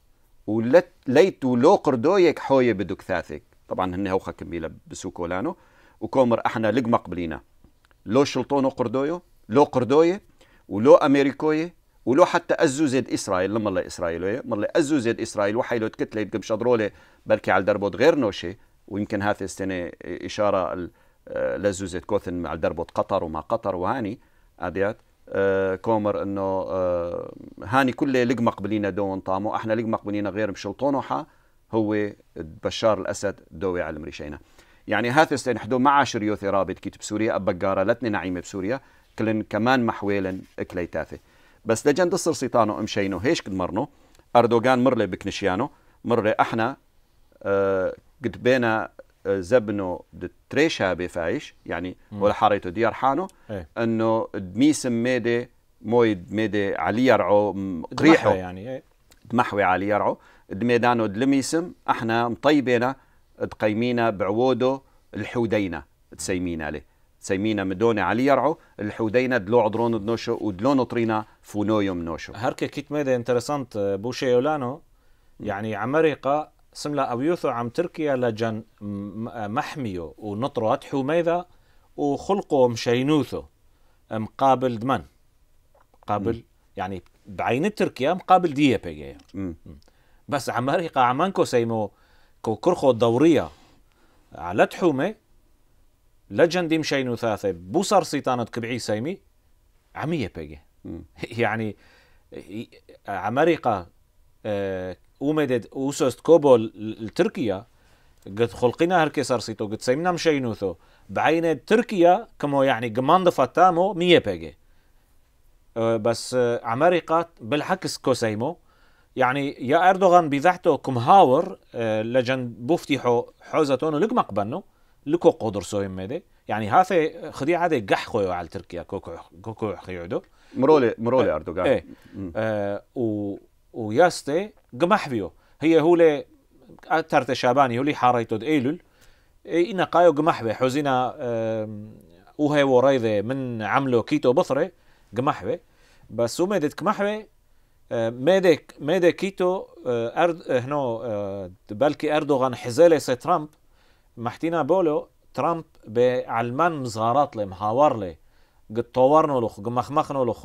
Speaker 5: وليتو لو قردويك حوية بدوك ثاثة طبعا هن هوخا كميلة بسوكو لانو وكومر احنا لق مقبلينا لو شلطونو قردويو لو قردوية ولو أمريكوية ولو حتى أزو زيد إسرائيل لما الله إسرائيلوية مرة أزو زيد إسرائيل وحيلو تكتلي يتقب شدرولي بلكي على دربوت غير نوشي ويمكن هذه السنة إشارة لزو زيد كوثن على دربوت قطر وما قطر وهاني أديات كومر انه هاني كله لق مقبلينا دون طامو احنا لق مقبلينا غير مشلطونوحا هو بشار الاسد دوي على مريشينا يعني هذا استنحدو مع شريو ثرابت كيت بسوريا ابقاره لتني نعيمه بسوريا كلن كمان محويلا اكليتاثي بس لجن دصر سيطانو امشينو هيش قد مرنو اردوغان مرله بكنشيانو مرله احنا قد بينا زبنو تريشا بفايش يعني ولا حاريتو ديار حانو انه دميسم ميدي مويد ميدي علي يرعو قريحو
Speaker 4: يعني
Speaker 5: دمحوي علي يرعو دميدانو دلميسم احنا مطيبينا تقيمينا بعودو الحودينا تسيمينا له تسيمينا مدوني علي يرعو الحودينا دلو عضرون دنوشو ودلو نطرينا فونويوم نوشو
Speaker 4: هركه كيت ميدي انترسانت بوشي يولانو يعني عمريقا سملا أبيوثو عم تركيا لجن محميو ونطرو أتحو ميذا وخلقو مشينوثو مقابل دمان مقابل يعني بعين تركيا مقابل ديه بيجي بس عمريقا عمانكو سيمو كو كرخو الدورية على تحومي لجن دي مشينو ثاثة بوصر سيطانة كبعي سيمي عمية بيجي يعني عمريقا ومدد وسوست كوبو التركيا قد خلقنا هركي صارسيتو قد سيمنا مشينوثو بعين تركيا كمو يعني قمان فتامو 100 بيجي بس عمريقات بالحكس كوسيمو يعني يا اردوغان بذحته كمهاور لجن بفتحو حوزتون لك مقبنو لكو قدر سويم مدي يعني هذا خدي عادي قحخو على تركيا كوكو خيعدو
Speaker 5: مرولي أردوغان
Speaker 4: ايه وياستي قمح فيو هي هولي أترت شاباني هولي حاريتو ايلول إنا قايو قمح بي حوزينا وهي وريذة من عملو كيتو بثري قمح بي بس وميدت قمح بي ميدي كيتو هنو بالكي أردوغان حزالي سي ترامب محتينا بولو ترامب بعلمان مزغارات لي محاور لي قد طورنو لخ قد مخمخنو لخ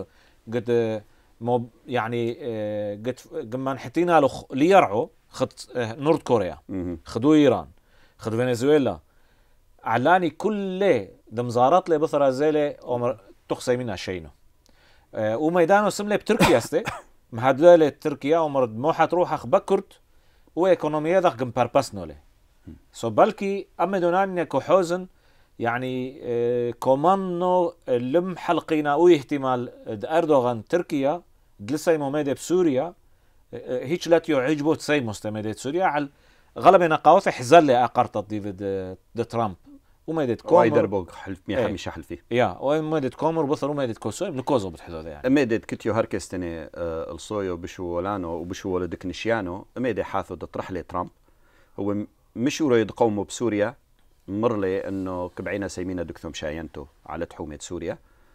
Speaker 4: قد يعني قد منحتينا لخ ليرعو خد نورد كوريا خدو إيران خد فنزويلا علاني كل دمزارات لي بثرة زيلي عمر تخسي منها شينو وميدانو سملي بتركيا استي مهدلة تركيا عمر موحة روح أخ بكرت وإيكونوميا ذاك جم بارباسنو لي سو بالكي أما دونانيا كحوزن يعني كومانو لم حلقينا او احتمال أردوغان تركيا دلسي موميدة بسوريا هيك لا يعجبو تسي مستمدة سوريا على غلبنا قوافي حزل لي أقرطت دي ترامب وميدت كومر
Speaker 5: وايدربوغ حلف ميحمي شحل فيه
Speaker 4: يا وميدت كومر بثر وميدت كوسوي بلكوزو بتحدو يعني
Speaker 5: ميدت كتيو هركستني الصويو بشولانو وبشو ولدك نشيانو ميدي حاثو دطرح لي ترامب هو مش يريد قومه بسوريا مر لي انه كبعينا سيمينا دكتوم شاينتو على تحومة سوريا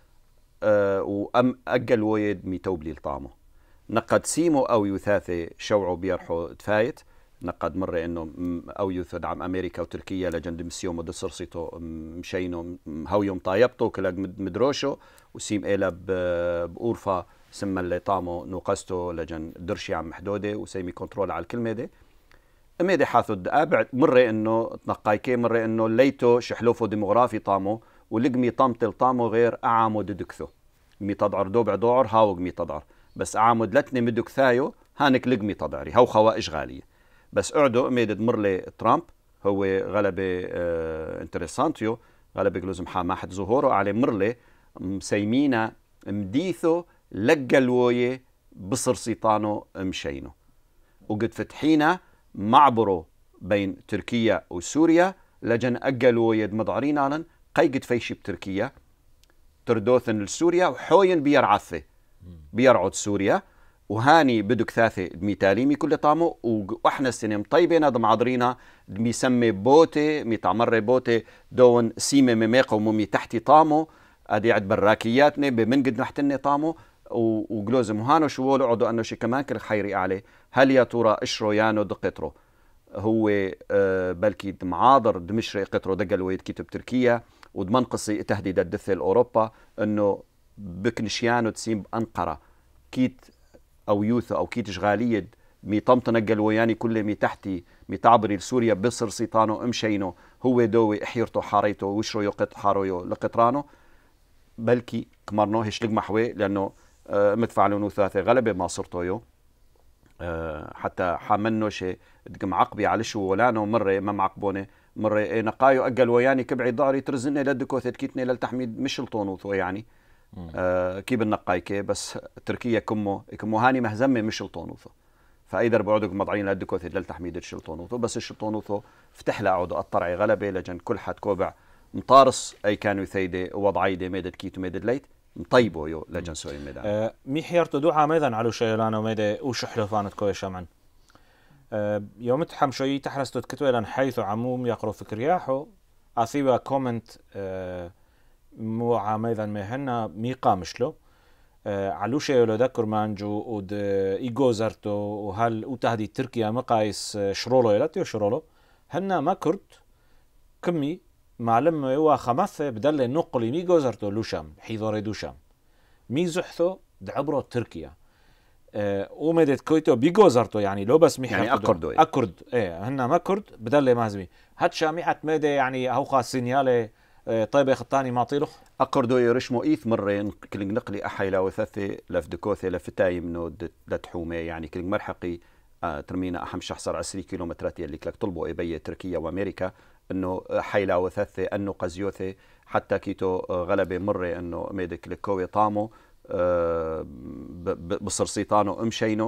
Speaker 5: وام اجل ويد ميتوب لي الطامو نقد سيمو او يثاثي شوعو بيرحو تفايت نقد مرة انه او يدعم امريكا وتركيا لجند مسيوم ودسر صيتو مشينو هاو يوم طايبتو كلا مدروشو وسيم إيلا بأورفا سما اللي طامو نوقستو لجن درشي عم محدودة وسيمي كنترول على الكلمة دي ميدي حاثد أبعد مرة إنه تنقايكي مرة إنه ليتو شحلوفو ديموغرافي طامو ولقمي طامتل طامو غير أعامو ددكثو مي تضعر دوبع دوعر هاوق مي تضعر بس أعامو دلتني مدكثايو هانك لقمي تضعري هاو خوائج غالية بس أعدو ميدد مرلي ترامب هو غلبة انترسانتيو غلبة جلوزم حاماحد ظهوره على مرلي مسيمينا مديثو لقى الوية بصر سيطانو مشينو وقد فتحينا معبرو بين تركيا وسوريا لجن أجلوا يد مضعرين علن قيقد فيشي بتركيا تردوثن لسوريا وحوين بيرعثي بيرعود سوريا وهاني بدك ثاثي ميتاليمي كل طامو واحنا السنة مطيبين ضمعضرينا ميسمي بوتي ميتعمر بوتي دون سيمة مميقة ومومي تحتي طامو ادي عد براكياتني بمن قد نحتني طامو وجلوز مهانو شوولو عدو انه شي كمان كل خيري عليه هل يا ترى اشرو يانو دقترو هو بلكي دمعاضر دمشري قطرو دقل ويد كتب تركيا ودمنقصي تهديدات دثل اوروبا انه بكنشيانو تسيم انقرة كيت او يوثا او كيت شغالية مي طمطنقل وياني كل مي تحتي مي تعبري لسوريا بصر سيطانو امشينو هو دوي احيرتو حاريتو وشرو يقط حارويو لقطرانو بلكي كمرنو هيش لقمحوي لانه مدفعلون وثاثي غلبة ما صرتويو حتى حامنو شي دقم عقبي على شو ولانو مرة ما معقبوني مرة نقايو أقل وياني كبعي ضاري ترزني لدكو ثتكيتني للتحميد مش الطونوثو يعني كيب النقاي كي بس تركيا كمو هاني مهزمة مش الطونوثو فايدر بعودك مضعين لدكو ثت للتحميد الشلطونوثو بس الشلطونوثو فتح له عودو الطرعي غلبة لجن كل حد كوبع مطارس أي كانوا ثيدي ووضعيدي ميدد كيتو ميدد ليت مطيبو يو لجن سوي ميدان
Speaker 4: مي حيرتو دوعا ميدان على شيلانو ميدي وشحلو فانت كوي شمعن يوم تحم شوي تحرستو تكتويلان حيث عموم يقرو فكرياحو أثيبا كومنت مو عميدان مهنا ميقا مشلو علو شيلو دكر مانجو ود إيجو زرتو وهل وتهدي تركيا مقايس شرولو يلاتيو شرولو هنا ما كرت كمي معلم هو خمثة بدل نقل ميجو زرتو لوشام حيثوري دوشام مي زحثو دعبرو تركيا ومدت كويتو بيجو زرتو يعني لو بس
Speaker 5: يعني
Speaker 4: أكرد هنا ما كرد بدل مازمي هاد شامعة ميدي يعني هوقا سينيالي طيب خطاني معطيلو
Speaker 5: أكردو يرشمو إيث مرين كل نقلي أحيلا وثثي لفدكوثي لفتاي منو دتحومي يعني كل مرحقي ترمينا أهم شخصر 10 كيلومترات اللي كلك طلبوا إبية تركيا وأمريكا إنه حيلا وثثي إنه قزيوثي حتى كيتو غلبة مرة إنه ميدك لكوي طامو بصر سيطانو امشينو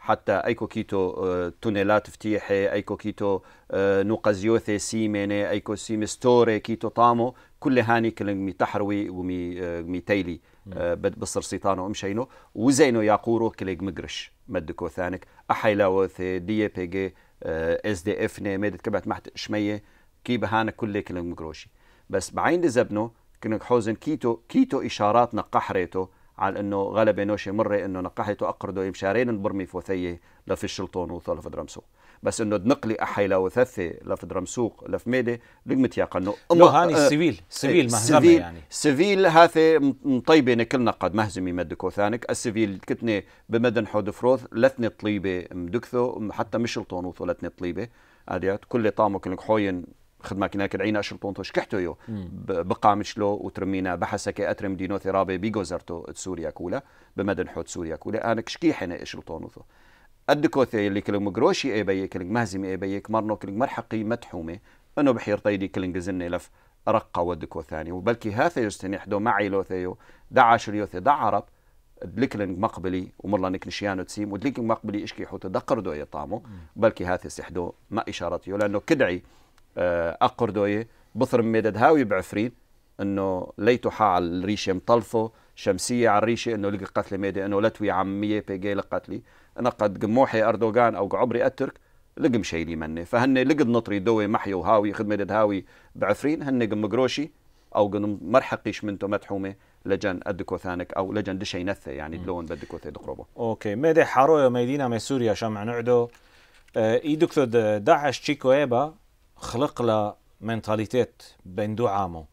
Speaker 5: حتى ايكو كيتو تونيلات فتيحي ايكو كيتو نوقزيوثي سيميني ايكو سيمستوري كيتو طامو كل هاني كلن مي تحروي ومي تيلي بصر سيطانو امشينو وزينو ياقورو كليج مقرش مدكو ثانك احيلاوثي دي بي جي اس دي اف ني ميدت كبت محت شميه كي بهانا كل كلن مقروشي بس بعين زبنو كنك حوزن كيتو اشارات نقحريتو على انه غلبه نوشي مري انه نقحيتو اقردو يمشارين برمي فوثيه لف الشلطون وثول في درمسوق بس انه دنقلي احيلا وثثي لف درمسوق لف ميدي لقمت ياق انه
Speaker 4: هاني السيفيل مهزمه يعني
Speaker 5: السيفيل هاثي مطيبه كلنا قد مهزمي مدكو ثانك السيفيل كتني بمدن حود فروث لثني طليبه مدكثو حتى مش شلطون وثلثني طليبه اديات كل طامو كلك حوين خدمة كنا كدعينا شلطون توش كحتو يو بقى مشلو وترمينا بحسك أترم دينو ثرابي بيجوزرتو سوريا كولا بمدن حوت سوريا كولا أنا كشكيحنا شلطون وثو الدكوثي اللي كلم مقروشي بيك كلم مهزمي بيك مرنو كلم مرحقي مدحومة أنه بحير طيدي كلم جزني لف رقة ودكو ثاني وبلكي هذا يستنحدو معي لو ثيو دع شريوثي دع عرب دليكلن مقبلي ومرلا نكنشيانو تسيم ودليكلن مقبلي إشكي حوت دقردو يطامو بلكي هذا يستحدو ما إشارتيو لأنه كدعي أقردوية بثر ميدد هاوي بعفرين إنه ليتو حال الريشة مطلفو شمسية على الريشة إنه لقى قتل ميدي إنه لتوي عمية بيجي لقتلي أنا قد جموحي أردوغان أو عبري الترك لقم شيلي مني فهن لقد نطري دوي محيو هاوي خد ميدد هاوي بعفرين هن قم مقروشي أو قم مرحقيش منتو مدحومة لجن أدكو ثانك أو لجن دشي نثة يعني دلون بدكو ثي دقربو
Speaker 4: أوكي ميدي حارويا ميدينا من سوريا شمع نعدو إيدكتو داعش تشيكو إيبا خلق له منتاليتيت بين دو عامو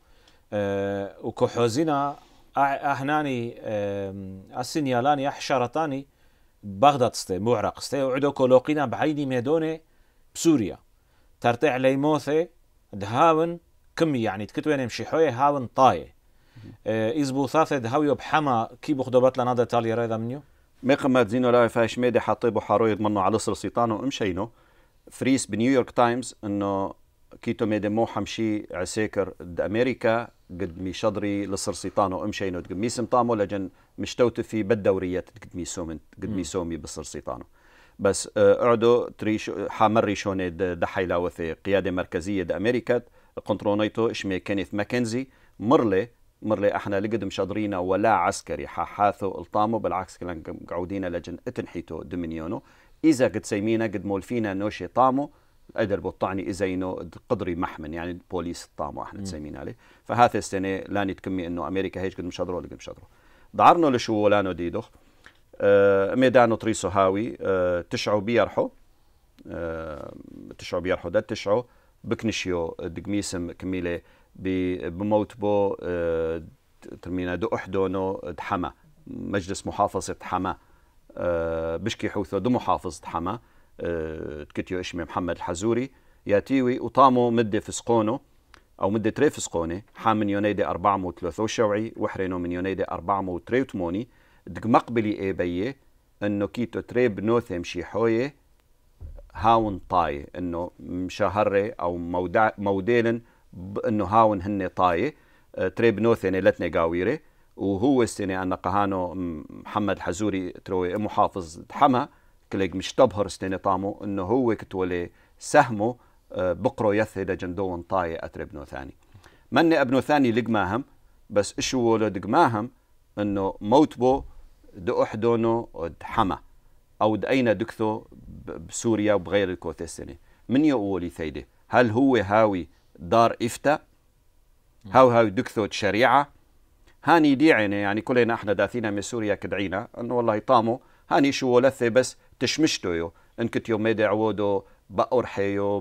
Speaker 4: وكحوزينا اهناني السنيالاني احشرتاني بغداد استي معرق استي وعدو كولوقينا بعيدي ميدوني بسوريا ترتع ليموثي دهاون كمي يعني تكتوين مشيحوية هاون طاية إزبو ثاثة دهاويو بحما كي بخدوبات لنا دا تالي ريدا منيو
Speaker 5: ميقمات زينو لا فاش ميدي حاطيبو حاروي يضمنو على لصر سيطانو امشينو فريس بنيويورك تايمز انه كيتو ميدي مو حمشي عساكر امريكا قد مي شضري لصر سيطانو امشينو قد مي سمطامو لجن مشتوت في بالدوريات قد مي سومي بصر سيطانو بس اعدو تريش حامري شوني دحيلا وثي قياده مركزيه دا امريكا قنطرونيتو اشمي كينيث ماكنزي مرلي احنا لقد مشضرينا ولا عسكري حاثو الطامو بالعكس كلان قعودينا لجن اتنحيتو دمنيونو اذا قد سيمينا قد مولفينا نوشي طامو قدر بطعني اذا ينو قدري محمن يعني بوليس الطامو احنا تسمين عليه فهذا السنه لا نتكمي انه امريكا هيك قد مشضروا لقد مشضروا ضعرنا لشو لانو ديدوخ ميدانو تريسو هاوي تشعو بيرحو ده تشعو بكنشيو دقميسم كميله بموت بو ترمينا دو احدونو دحما مجلس محافظه حما بشكي حوثو دو محافظه حما تكتيو اشمي محمد الحزوري ياتيوي وطامو مده فسقونو او مده تري فسقوني حامن يونيدي 433 وحرينو من يونيدي 483 دق مقبلي اي بيه انه كيتو تري بنوثي مشي حويه هاون طاي انه مشاهري او موديلن انه هاون هن طاي تري بنوثي لتني قاويري وهو السنه ان قهانو محمد الحزوري تروي محافظ حما كليك مش تبهر استني طامو انه هو كتولي سهمه بقرو يثي لجندون طاي اتري ابنو ثاني مني ابنو ثاني لقماهم بس اشو ولد قماهم انه موتبو دو احدونو حما او دأينا دكثو بسوريا وبغير الكوثي السنة من يقولي ثيدي هل هو هاوي دار افتاء هاوي دكثو شريعة هاني ديعنا يعني كلنا احنا داثينا من سوريا كدعينا انه والله طامو هاني شو ولثي بس تشمشتو ان كنت يوم ميدي عودو بأرحيو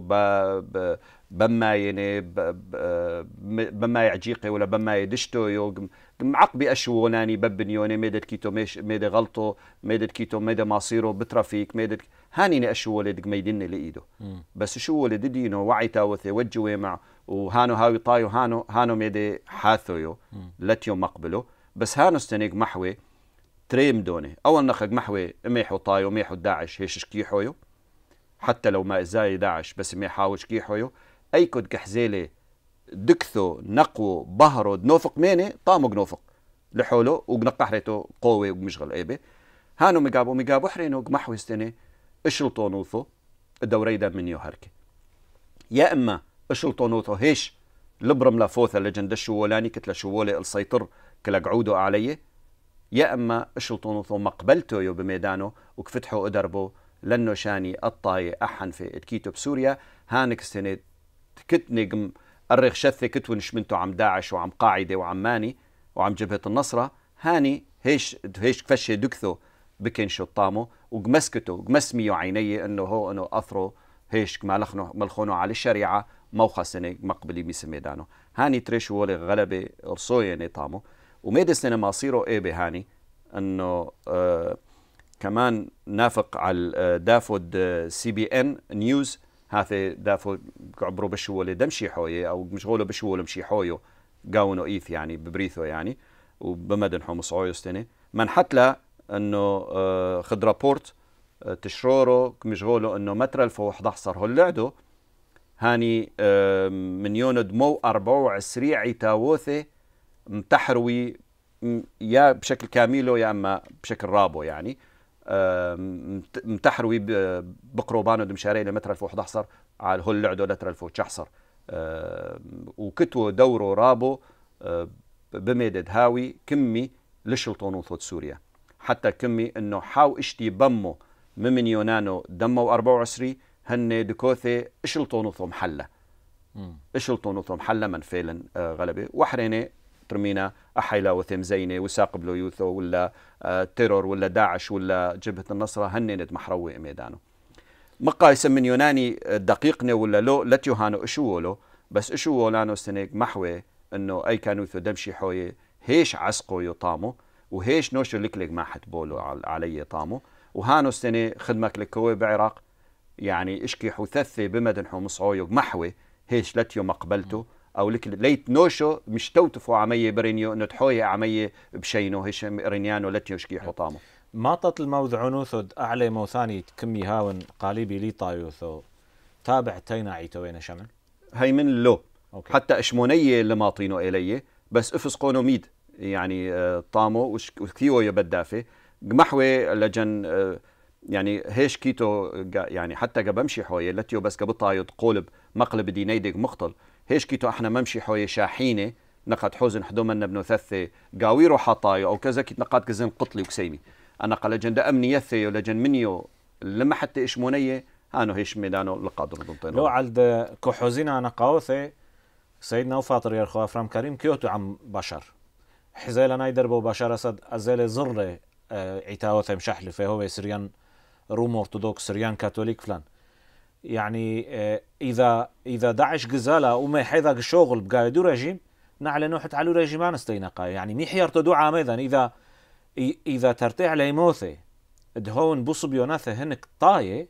Speaker 5: بمايني بماي عجيقي ولا بماي دشتو معقبي اشو ناني ببنيوني ميدت كيتو ميدي غلطو ميدت كيتو ميدي ماصيرو بترافيك ميدت هاني اشو ولد ميدني لايدو بس شو ولد دينو وعي تاوثي وجوي مع وهانو هاوي طايو هانو ميدي حاثويو لتيو مقبلو بس هانو استنيق محوي تريم دوني اول نخق محوي ميحو طايو ميحو داعش هيش شكيحويو حتى لو ما ازاي داعش بس ميحاوش كيحويو اي كود كحزيلي دكثو نقو بهرو نوفق ميني طامق نوفق لحولو وقنقحريتو قوي ومشغل ايبي هانو مقابو حرينو محوي استني اشلطو نوثو الدوريدا من يوهركي يا اما اشلطو نوثو هيش لبرم لافوثا لجن دشولاني كتلا شوولي السيطر كلا قعودو عليه يا اما اشلطو نوثو مقبلتو يو بميدانو وكفتحو ادربو لانه شاني الطاي احن في اتكيتو بسوريا هانك استني كتنقم الرغ شثي كتون شمنتو عم داعش وعم قاعده وعم ماني وعم جبهه النصره هاني هيش كفشي دكثو بكنشو الطامو وقمسكتو قمسميو عيني انه هو انه اثرو هيش ملخونو على الشريعه موخى سنه مقبلي ميدانو هاني تريش ولي غلبه رصويه طامو وميدسنا مصيره ايه بهاني انه كمان نافق على دافود CBN نيوز هذا دافود عبرو بشولي دمشي حويه او مشغوله بشوله مشي حويه قاونو ايث يعني ببريثو يعني وبمدنحو مصعويو استني من حتى انه خد رابورت تشرورو مشغوله انه متر 2011 هاللعدو هاني من يوند مو 24 عتاوثه متحروي يا بشكل كاميلو يا اما بشكل رابو يعني متحروي بقربانو دمشاري لمتر 2011 على هاللعدو لتر 2019 وكتو دورو رابو بميدد هاوي كمي لشلطونوثو سوريا حتى كمي انه حاو اشتي بمو من يونانو دمو 24 هن دكوثي اشلطونوثو محله اشلطونوثو محله من فعلا غلبه وحريني ترمينا احيلا وثم زينه وساقبلو يوثو ولا تيرور ولا داعش ولا جبهه النصره هننت محروي ميدانو مقايسه من يوناني دقيقنا ولا لو لتيوهانو اشوولو بس اشوولانو سنيك محوي انه اي كانوا دمشي حويه هيش عسقو يطامو وهيش نوشو لكلك ما حتبولو علي طامو وهانو السنه خدمك لكوي بعراق يعني اشكي حثثي بمدنحو مصعويو محوي هيش لتيو مقبلتو او لك ليت نوشو مش توتفو عميه برينيو انه تحوي عميه بشينو هيش رينيانو لتيو اشكي حطامو
Speaker 4: ماطت الموذعنوثد اعلى موثاني كمي هاون قاليبي لي طايوثو تابع تينا عيتوين شمن
Speaker 5: هي من لو
Speaker 4: أوكي.
Speaker 5: حتى اشمونيه اللي ماطينو الي بس افس قونوميد يعني طامو وكثيو يبدافي محوي لجن يعني هيش كيتو يعني حتى قبمشي حويه لتيو بس قبطايد قولب مقلب دينيدق مختل هيش كيتو احنا ممشي حويه شاحينه نقد حوزن حدومنا بنو ثثي قاويرو حطايو او كذا كيت نقاد كزن قطلي وكسيمي انا قال لجن دا امني يثي لجن منيو لما حتى اشمونيه هانو هيش ميدانو لقادر ضمطينو
Speaker 4: لو عالد كحوزينا انا قاوثي سيدنا وفاطر يا اخو افرام كريم كيوتو عم بشر حزيلا نايدر بو بشر اسد ازيل زر عتاوث مشحل فهو سريان روم ارثوذكس سريان كاثوليك فلان يعني اذا داعش غزاله وما حيذاك الشغل بقايدو رجيم نعلن نوحت على رجيمان استينقا يعني مي حيرتو دعاء ايضا اذا ترتيع ليموثي دهون بوصبيوناثه هنك طايه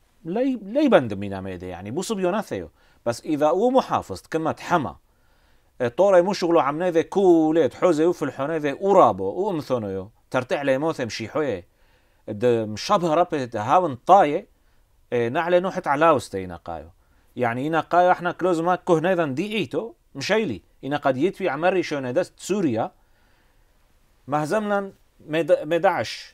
Speaker 4: لي بند من ميده يعني بوصبيوناثيو بس اذا هو محافظ كما تحمى طوري مو شغلو عمناذي كوليت حوزي وفي الحناذي ورابو وامثونيو ترتيع ليموثي مشي حويه مشابه رابط هاون طايه نعلن نوحت على وستينا قايو يعني إنا قايو احنا كلوز ما كهناذا ديعيتو مشايلي إنا قد يتفي عمري شونا دست سوريا مهزمنا مدعش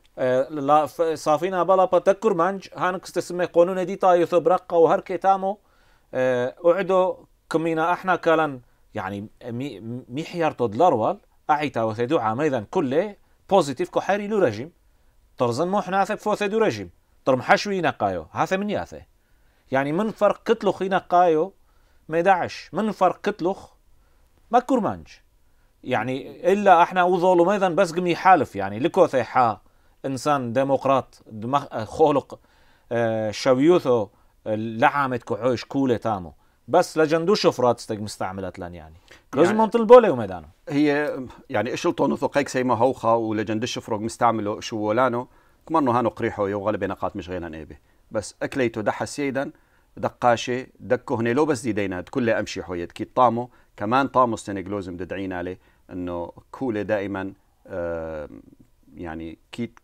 Speaker 4: صافينا بلا بتكر منج هانك استسمي قانون دي طايو ثبرقة وهركي تامو اعدو كمينا احنا كالن يعني مي حيارتو دلروال اعيتا وثدو عاميذا كله بوزيتيف كحاري لو رجيم طرزن مو احنا عثب فوثدو رجيم طرمحشوي نقايو هذا من ياثه يعني من فرق كتلخ نقايو ما داعش من فرق كتلخ ما كرمانج يعني الا احنا وظلوا ايضا بس قم يحالف يعني لكوثي حا انسان ديمقراط خلق شويوثو لعامت كحوش كوله تامو بس لجندو شفرات استق مستعملات لان يعني لازم منطل بولي وميدانو
Speaker 5: هي يعني اشلطونوثو قيك سيما هوخا ولجند الشفرق مستعملو شوولانو كمانو هانو قريحو يوغلبي نقاط مش غيران ايبي بس اكليتو دحا سيدا دقاشي دكو هني لو بس ديدينات كل امشي حويت كي طامو كمان طامو ستنجلوزم ددعين عليه انه كولة دائما يعني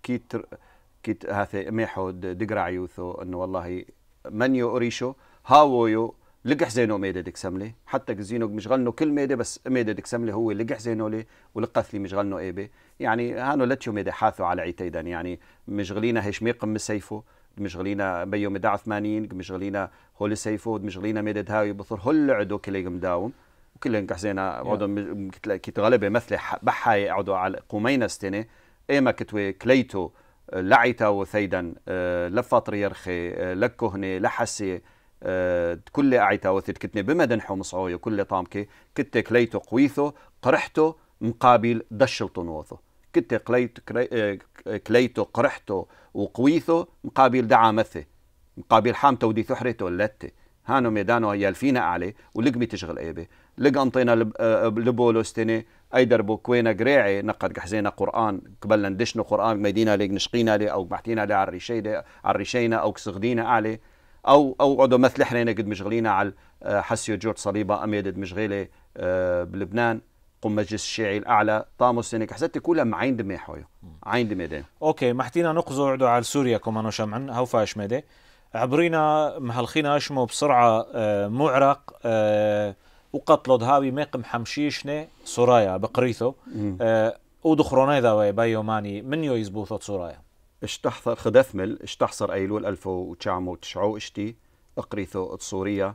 Speaker 5: كيت هاثي ميحو دقرع يوثو انه والله من يو اريشو هاويو لقح زينو ميدة دكسملي حتى جزينو مشغلنو كل ميدة بس ميدة دكسملي هو لقح زينو لي ولقثلي مشغلنو ايبي يعني هانو لتشو ميدة حاثو على عيتيدا يعني مشغلينا هيش ميقم مسيفو مشغلينا بيو مدع 80 مشغلينا هول سيفو مشغلينا ميدة هاوي بطر هول عدو كلي مداوم وكلهم كحزينا عدو كت غلبة مثل بحاي عدو على قومينا ستنة ايما كتوي كليتو لعيتا وثيدا لفاطريرخي لكهني لحسي كل اعيتا وثيد كتني بمدن حمصعوي وكل طامكي كت كليتو قويثو قرحتو مقابل دشلتو نوثو كت كليتو قرحتو وقويثو مقابل دعامثي مقابل حامتو ودي ثحرتو اللتي هانو ميدانو يالفينا عليه ولقمي تشغل ايبي لق انطينا لبولوستني اي دربو كوينا قريعي نقد كحزينا قران قبل ندشنو قران ميدينا لي نشقينا لي او بحتينا لي على الريشينا او كسغدينا عليه او عدو مثل حنينا قد مشغلينا على حسيو جورج صليبه اميدد مشغيله بلبنان قم مجلس الشيعي الاعلى طامو السنك حسيت كلها معين دمي حويو عين دميدين
Speaker 4: اوكي محتينا نقزو عدو على سوريا كمان شمعن هو فاش ميدي عبرينا مهلخينا اشمو بسرعه معرق وقتلوا هاوي ميقم حمشيشني سورايا بقريثو ودخروني ذا بايوماني من يزبوثو سورايا
Speaker 5: اشتحصر خدثمل اشتحصر ايلول 1909 اشتي اقريثو سوريا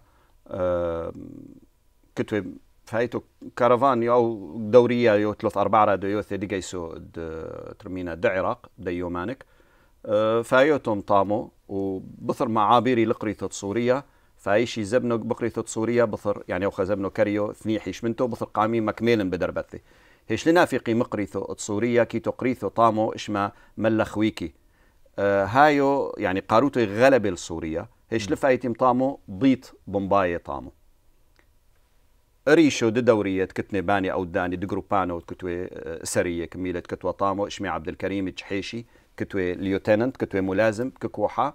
Speaker 5: كتب فايتو كارفان يو دورية يو 3-4 رادو يو ثدي جيسو ترمينا دعراق ديومانك فايوتهم طامو وبثر معابيري لقريثو سوريا فايشي زبنو بقريثو سوريا بثر يعني اوخا زبنو كريو ثنيحيش منتو بثر قامي مكميلا بدربثي هيش لنا في قي مقريثو سوريا كي تقريثو طامو اشما ملخ ويكي هايو يعني قاروتو غلب السوريا هيش لفايتم طامو ضيط بومباي طامو ريشو دورية كتني باني او داني دجروبانو كتوي سرية كميلة كتوى طامو اشمي عبد الكريم الجحيشي كتوي ليوتيننت كتوي ملازم ككوحة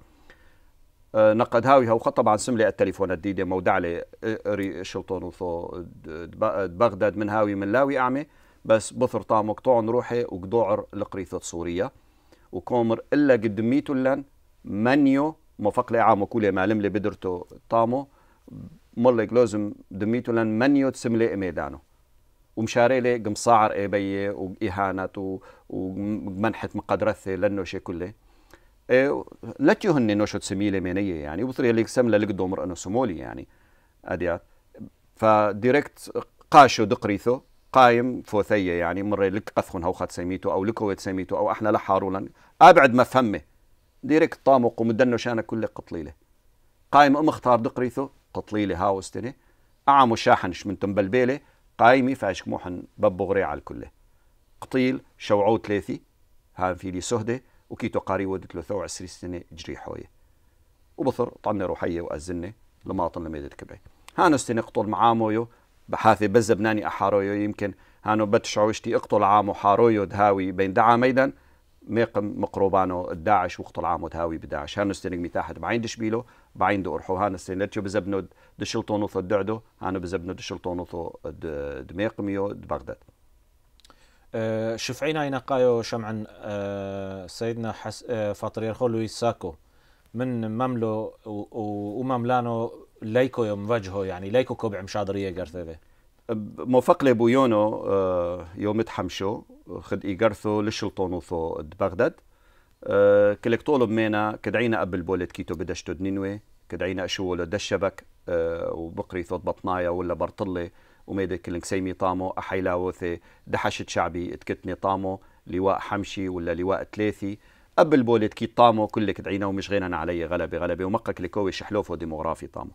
Speaker 5: نقد هاوي هو طبعا سملي التليفون الديدي مودع لي شلطون وثو بغداد من هاوي من لاوي اعمي بس بثر طامو قطوعن روحي وقدوعر لقريثة سوريا وكومر الا قدميتو لن منيو موفق لي عامو كولي معلم لي بدرتو طامو ملك لازم دميتو لن منيو تسملي ميدانو ومشاري لي قمصاعر ايبيه واهانات ومنحت مقدرثي لانه شيء كله لا تيهني نوشو تسميلي مينيه يعني وبطريقه اللي سمله لقدو مر انه سمولي يعني اديات فديريكت قاشو دقريثو قايم فوثيه يعني مره لك قثخن هو خد سميتو او لكويت سميتو او احنا لحارولا ابعد ما فهمه ديريكت طامق ومدنو شانه كله قطليله قايم اختار دقريثو قطليله هاوستني اعمو شاحنش من تنبلبيله قايمي فاش موحن ببغري على الكله قطيل شوعو ثلاثي هان في لي سهده وكيتو قاري ودت له 23 سنه جري حويه وبصر طعني روحيه وازني لماطن لميدة كبعي هانو استني اقتل معامويو بحاثي بزبناني احارويو يمكن هانو بتشعوشتي اقتل عامو حارويو دهاوي بين دعا ميدان ميقم مقروبانو الداعش واقتل عامو دهاوي بداعش هانو استني متاحد بعين دشبيلو بعين دو ارحو هانو استني لتشو بزبنو دشلطونوثو الدعدو هانو بزبنو دشلطونوثو دميقميو بغداد
Speaker 4: شفعينا ينقايو شمعا سيدنا فاطرير خولو يساكو من مملو ومملانو ليكو يوم وجهه يعني ليكو كوبع مشادرية قرثة
Speaker 5: موفق لي بويونو يوم تحمشو خد إيقرثو لشلطونوثو بغداد كلك طولب مينا كدعينا قبل بولد كيتو بدشتو دنينوي كدعينا أشوولو دشبك وبقري ثوت بطنايا ولا برطلي وميدك كلنك سيمي طامو أحيلاوثي دحشت شعبي اتكتني طامو لواء حمشي ولا لواء ثلاثي قبل بولد كي طامو كلك دعينا ومش غينا علي غلبة ومقك لكوي شحلوفو ديموغرافي طامو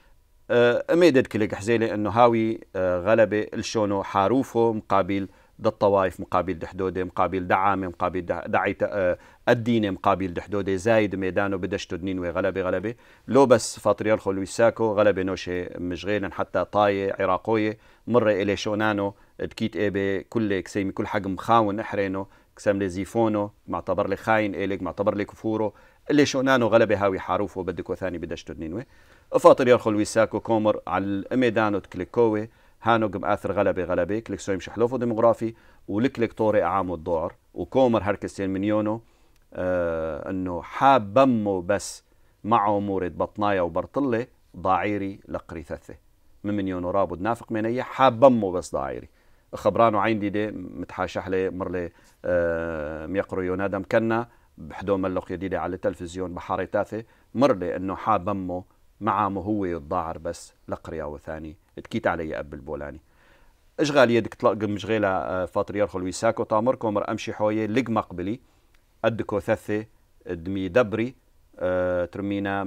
Speaker 5: اميدد كلك حزيلي انه هاوي غلبة الشونو حاروفو مقابل دا الطوائف مقابل دحدودة مقابل دعامة مقابل دعي الدينة مقابل دحدودة زايد ميدانو بدشتو دنين وغلبة لو بس فاطريالخو لويساكو غلبة نوشي مشغيلا حتى طاية عراقوية مرة إلي شونانو دكيت إيبي كل كسيمي كل حق مخاون إحرينو كسام لي زيفونو معتبر لي خاين إليك معتبر لي كفورو اللي شونانو غلبة هاوي حاروفو بدك وثاني بدشتو دنين فاطريالخو لويساكو كومر على الميدانو تكليكوي هانو قم آثر غلبة كلك سويم شحلوفو ديموغرافي ولكلك طوري أعامو الضوعر وكومر هركسين منيونو انه حاب بمو بس معه مورد بطنايا وبرطلة ضاعيري لقري ثثة من يونو رابط نافق منية حابمو بس ضاعيري خبرانو عندي دي متحاشح لي مرلي ميقرو يونادم كنا بحدو ملق يديدي على التلفزيون بحاري تاثي مرلي انه حابمو معامو هو يتضاعر بس لقريا وثاني تكيت علي اب البولاني اشغال يدك تلق مشغيلة فاتريارخو لويساكو تامر كومر امشي حويه لق مقبلي ادكو ثثة دمي دبري ترمينا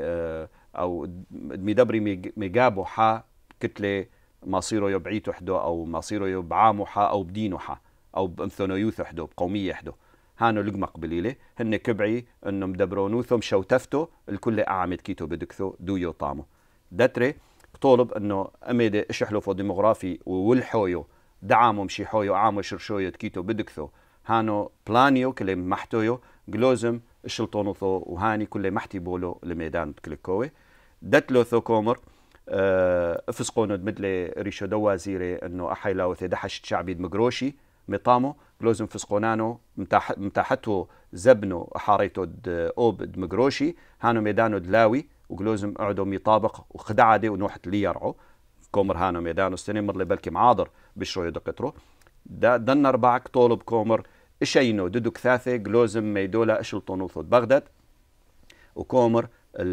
Speaker 5: او دمي دبري ميجابو حا كتلة مصيره يبعيتو حدو او مصيره يبعامو حا او بدينو حا او بامثونيوث حدو بقومية حدو هانو لقمة قبليلة هن كبعي انو مدبرونوثو مشوتفتو الكل اعمد كيتو بدكثو دويو طامو داتري طولب انه اميدي اشحلو فو ديموغرافي والحويو دعامو مشي حويو عامو شرشويو كيتو بدكثو هانو بلانيو كلي محتويو جلوزم الشلطونوثو وهاني كلي محتي بولو لميدان تكليكوي داتلو ثو كومر فسقونو مدلي ريشو دوازيري انه احيلاو ثي دحشت شعبي دمقروشي مطامو جلوزم فسقونانو متاحتو زبنو حاريتو اوب دمقروشي هانو ميدانو دلاوي وجلوزم قعدوا ميطابق وخدعدي ونوحت لي يرعو كومر هانو ميدانو السنة مرلي بلكي معاضر بشروي دقترو دن اربعك طولب كومر اشينو ددو كثاثي جلوزم ميدولا اشلطونوثو بغداد وكومر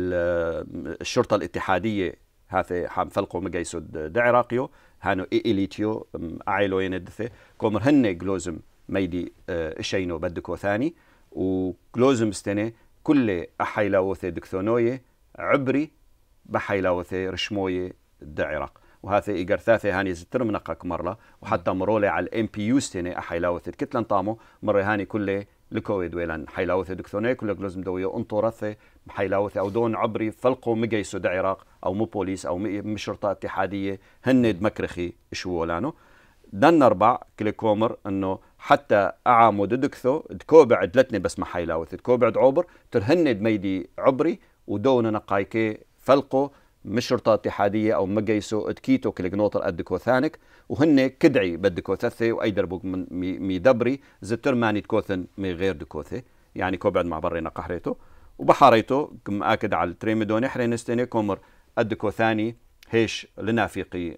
Speaker 5: الشرطة الاتحادية هاثي حام فلقو مقايسود دعراقيو هانو إليتيو أعيلو يندثي كومر هني جلوزم ميدي اشينو بدكو ثاني وجلوزم استني كل أحيلاوثي دكثونوية عبري بحيلاوثي رشموية العراق وهذا إيجار ثاثي هاني زتر منقك مرة وحتى مرولي على الام بي يو ستيني أحيلاوثي كتلن طامو مرة هاني كله لكويد ويلان حيلاوثي دكثونية كله جلوزم دوية انطورثي بحيلاوثي أو دون عبري فلقو مقيسو العراق أو مو بوليس أو مش شرطة اتحادية هند مكرخي شوولانو دن أربع كل كومر إنه حتى أعامو دكثو تكوبع دلتني بس محيلاوثي تكوبع عبر ترهند ميدي عبري ودون نقايكي فلقو مش شرطة اتحادية أو مقيسو اتكيتو كالجنوطر أدكو ثانك وهن كدعي بدكو ثثي وأي دربوك من ميدبري زتر ماني تكوثن مي غير دكوثي يعني كوبعد مع برينا قحريتو وبحاريتو كم أكد على التريميدوني حرينستيني كومر أدكو ثاني هيش لنافقي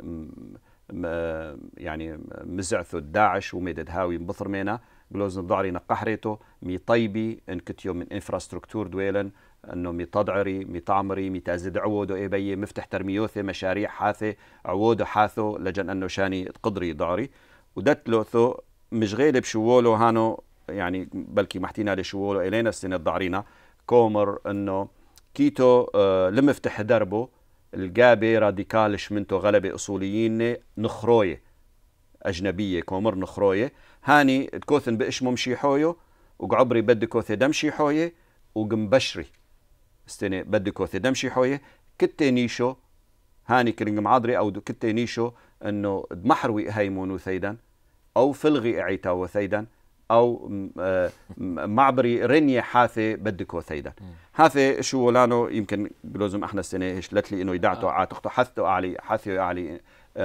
Speaker 5: يعني مزعثو داعش وميدد هاوي بثر مينا جلوز نضعري نقحريتو مي طيبي انكتيو من انفراستركتور دويلن انه مي تضعري مي تعمري مي تازد عودو ايبي مفتح ترميوثي مشاريع حاثي عودو حاثو لجن انه شاني قدري ضعري ودتلو ثو مش غير بشوولو هانو يعني بلكي محتينا لشوولو الينا السنه ضعرينا كومر انه كيتو لمفتح دربو الجابي راديكالش منتو غلبة اصوليين نخرويه اجنبيه كومر نخرويه هاني تكوثن باشمو مشيحويو وقعبري بدكوثي دمشي حويه وقمبشري استني بدكوثي دمشي حويه كتي نيشو هاني كلنج معادري او كتي نيشو انه دمحروي هيمونو ثيدا او فلغي اعيتا وثيدا او معبري رنيه حاثي بدكو ثيدا هذا شو لانو يمكن بلوزم احنا السنه ايش لتلي انه يدعتو عاتقتو حثو علي حثيو علي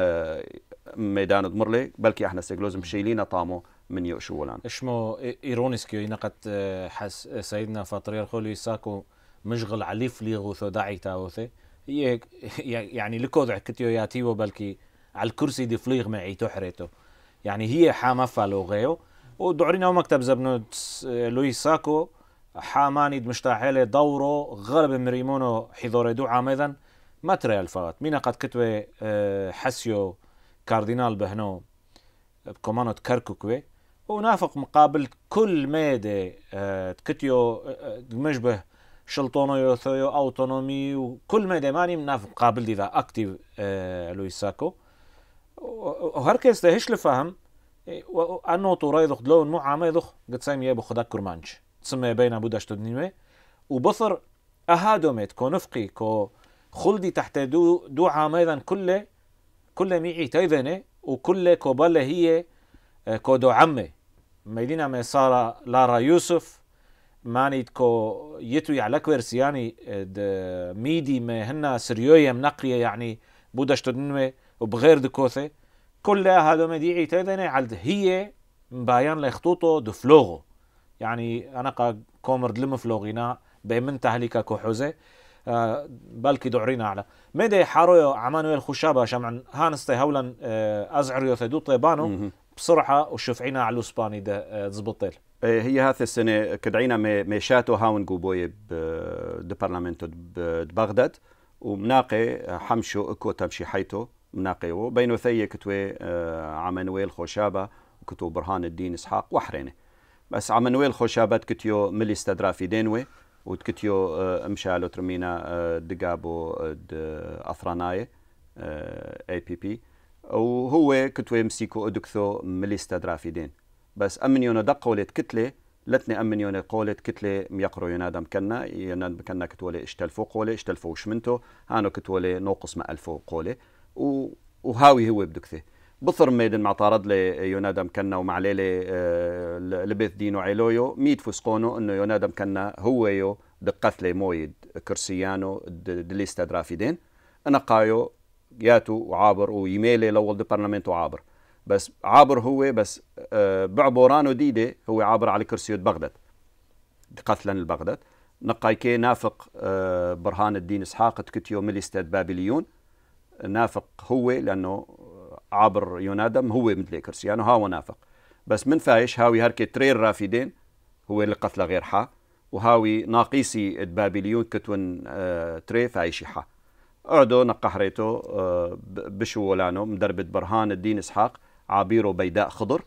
Speaker 5: ميدان دمرلي بلكي احنا سيجلوزم شيلينا طامو من يوشو لان
Speaker 4: اشمو ايرونيسكيو ينقت حس سيدنا فاطرير خولي ساكو مشغل عليف ليغو ثو داعي تاوثي هي يعني لكودع كتيو ياتيو بلكي على الكرسي دي فليغ معي تحريتو يعني هي حامة فالوغيو ودعرينا مكتب زبنود لويس ساكو حاماني مشتاحيلي دورو غرب مريمونو حضور دو عامذا ما ترى الفات مين قد كتوي حسيو كاردينال بهنو بكومانو تكركوكوي ونافق مقابل كل ميدي تكتيو مشبه شلطونو يوثيو اوتونومي وكل ميدي ماني منافق مقابل دي ذا اكتيف لويس ساكو وهركز تهش لفهم انو توريدخ دلون مو عاميدخ قد سايم يابو خداك كرمانش تسمى بين بوداش تدنيمي وبصر اهادوميت كو نفقي كو خلدي تحت دو عاميدان كل ميعي تايذني وكل كوبالة هي كو دو عمي ميلينا ميسارة لارا يوسف مانيت كو يتوي على كويرسياني ميدي مهنا سريوية منقية يعني بوداش تدنيمي وبغير دكوثي كل هذا مديعي تايذني على هي مبايان لخطوطه دو فلوغو يعني انا كومر دلم فلوغينا بمن تهليكا كوحوزه بالكي دعرينا على مدى حارويو عمانويل خشابة شمعن هانستي هولا أزعريو ثدو طيبانو بصراحة وشفعينا على الإسباني ده زبطيل
Speaker 5: هي هذه السنة كدعينا مشاتو هاون قوبوي ببرلمانتو ببغداد ومناقي حمشو اكو تمشي حيتو مناقيو بينو ثي كتوي عمانويل خشابة وكتو برهان الدين إسحاق وحرينه بس عمانويل خشابات كتيو ملي استدرا في دينوي وتكتيو امشالو ترمينا دقابو اثراناي اي بي بي وهو كتوي مسيكو ادكثو ملي استدرا في دين بس امنيون دقولت كتله لتني امنيون قولت كتله ميقرو ينادم كنا ينادم كنا كتولي اشتلفو قولي اشتلفو وشمنتو هانو كتولي نوقص ما الفو قولي وهاوي هو بدكثه بصر ميدن معترض لي ينادم كنا ومعليلي لبث دينو عيلويو ميت فسقونو انه ينادم كنا هو يو دقثلي مويد كرسيانو دلي استدرا في دين انا قايو ياتو وعابر ويميلي لول دي برلمانت وعابر بس عابر هو بس بعبورانو ديدي هو عابر على كرسيو بغداد قتلا البغداد نقايكي نافق برهان الدين اسحاق تكتيو ملي استاد بابليون نافق هو لانه عابر ينادم هو مثل كرسيانو هاو نافق بس من فايش هاوي هركي ترير رافدين هو اللي قتله غير حا وهاوي ناقيسي بابليون كتون تري فايشي حا اعدو نقحريتو بشو ولانو مدربة برهان الدين اسحاق عابيرو بيداء خضر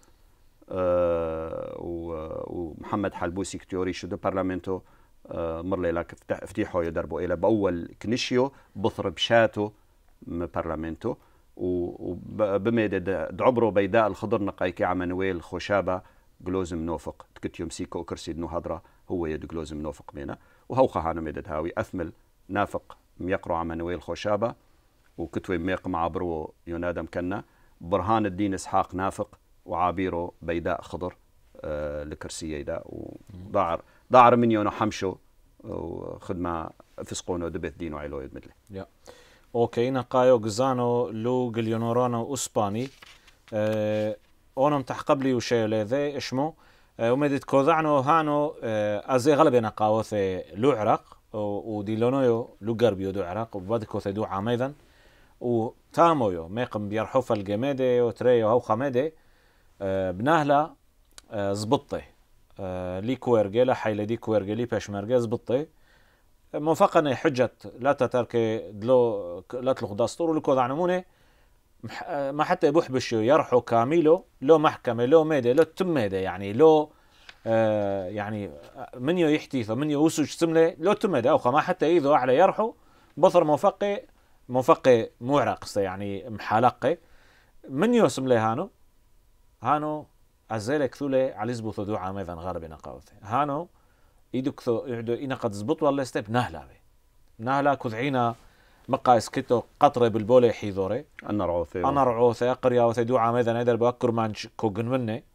Speaker 5: ومحمد حلبوسي كتيوري شو دو برلمانتو مرلي لك افتيحو يدربو الى باول كنشيو بثر بشاتو برلمانتو وبميد دعبرو بيداء الخضر نقايكي عمانويل خشابة جلوزم نوفق تكتيوم سيكو كرسي دنو هضرة هو يد جلوزم نوفق بينا وهوخا هانا ميدد هاوي أثمل نافق ميقرو عمانويل خشابة وكتوي ميقم عبرو ينادم كنا برهان الدين إسحاق نافق وعابيرو بيداء خضر لكرسي يدا وداعر من يونو حمشو وخدمة فسقونو دبث دينو عيلو يدمدلي
Speaker 4: اوكي نقايو جزانو لو جليونورانو اسباني اونم تحقبلي وشي لذي اشمو ومدت كوذعنو هانو ازي غلبي نقاوثي لو عراق وديلونويو لو غربيو دو عراق وبادكوثي دو عاميذن وتامويو ميقم بيرحوف الجميدي وتريو هو خميدي بنهلا زبطي لي كويرجي لا حيلة دي كويرجي لي باشمرجي زبطي موفقنا حجة لا تترك دلو لا تلخ دستور ولكو عنمونه ما حتى يبوح بشو يرحو كاميلو لو محكمة لو ميدي لو تميدي يعني لو يعني منيو يحتيث منيو وسوج سملة لو تميدي أو ما حتى إذا على يرحو بصر موفقي معرق يعني محلقي منيو سملة هانو أزالك ثولي على زبوث دو عامذا غربي نقاوثي هانو يدكثو يعدو إنا قد زبط والله استيب نهلا بي نهلا كذعينا مقايس كتو قطرة بالبولي حيذوري
Speaker 5: أنا
Speaker 4: رعوثي أقريا وثيدو عامذا نيدر بأكر مانش كوغن مني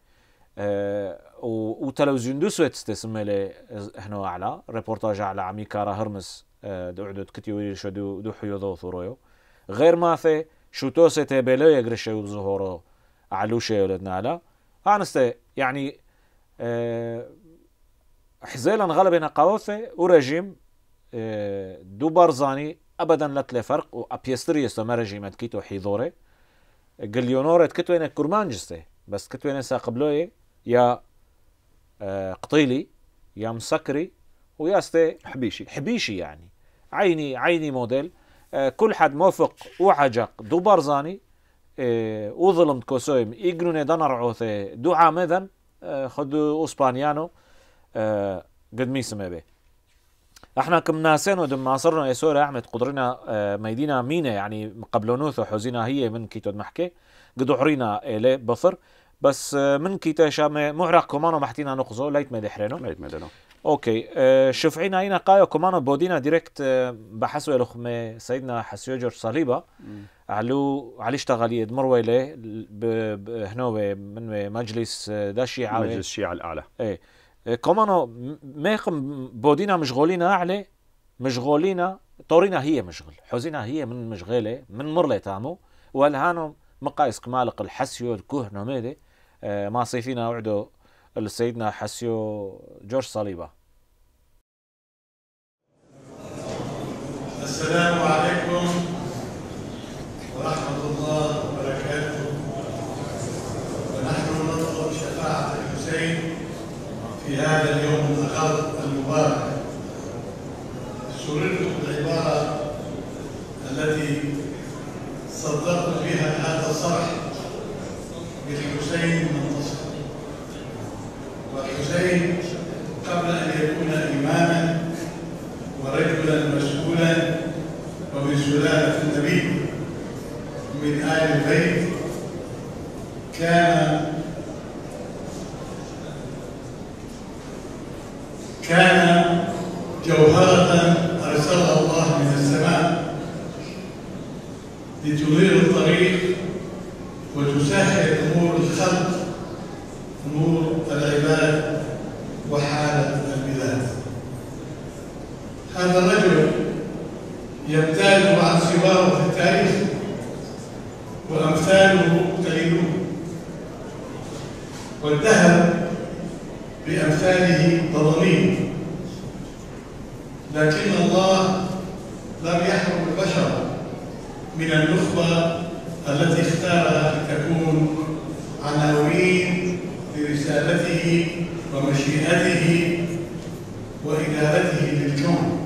Speaker 4: وتلوزيون دو سويت استسمي لي هنو أعلى ريبورتاج أعلى عميكارا هرمس دو كتيو شو دو حيوذو ثرويو غير ماثي شو توسي تيبيلو يقرشيو ظهورو علوشي ولدنا على هانستي يعني حزيلا غلبنا قواثي ورجيم دو بارزاني ابدا لا تلي فرق وابيستريس ما رجيم كيتو حيذوري جليونور كتو انا كرمانجستي بس كتو انا ساقبلوي يا قطيلي يا مسكري ويا استي حبيشي يعني عيني موديل كل حد موفق وعجق دو بارزاني وظلمت كوسويم يقنون دنرعوثي دو عامذا خدو اسبانيانو قد ميسمه به احنا كمناسين ودم ناصرنا يسوري احمد قدرنا ميدينا مينا يعني قبلونوث وحوزينا هي من كيتو محكي قد حرينا الي بصر بس من كيتا شام معرق كمانو محتينا نقصو ليت مدحرينو اوكي شفعينا هنا قايو كمانو بودينا ديريكت بحسوا لخم سيدنا حسيوجر صليبه علي اشتغل يد مرويله هنا من مجلس الشيعة
Speaker 5: الاعلى
Speaker 4: ايه كمانو ميقم بودينا مشغولينا أعلى مشغولينا طورينا هي مشغل حوزينا هي من مشغلة من مرلة تامو والهانو مقايس كمالق الحسيو الكهنو ميدي ما صيفينا وعدو السيدنا حسيو جورج صليبة
Speaker 6: السلام عليكم ورحمة الله وبركاته. ونحن نطلب شفاعة الحسين في هذا اليوم الأخر المبارك. سررت بالعبارة التي صدقت بها هذا الصرح بالحسين منتصر. والحسين قبل أن يكون إماما ورجلا مسؤولا ومن سلالة النبي من آل البيت كان جوهرة أرسلها الله من السماء لتنير الطريق وتسهل أمور الخلق، أمور العباد وحالة البلاد. هذا الرجل يمتاز عن سواه في التاريخ وأمثاله قليلون، والدهر بأمثاله ضمنين، لكن الله لم يحرم البشر من النخبة التي اختارها لتكون عناوين لرسالته ومشيئته وإدارته للكون.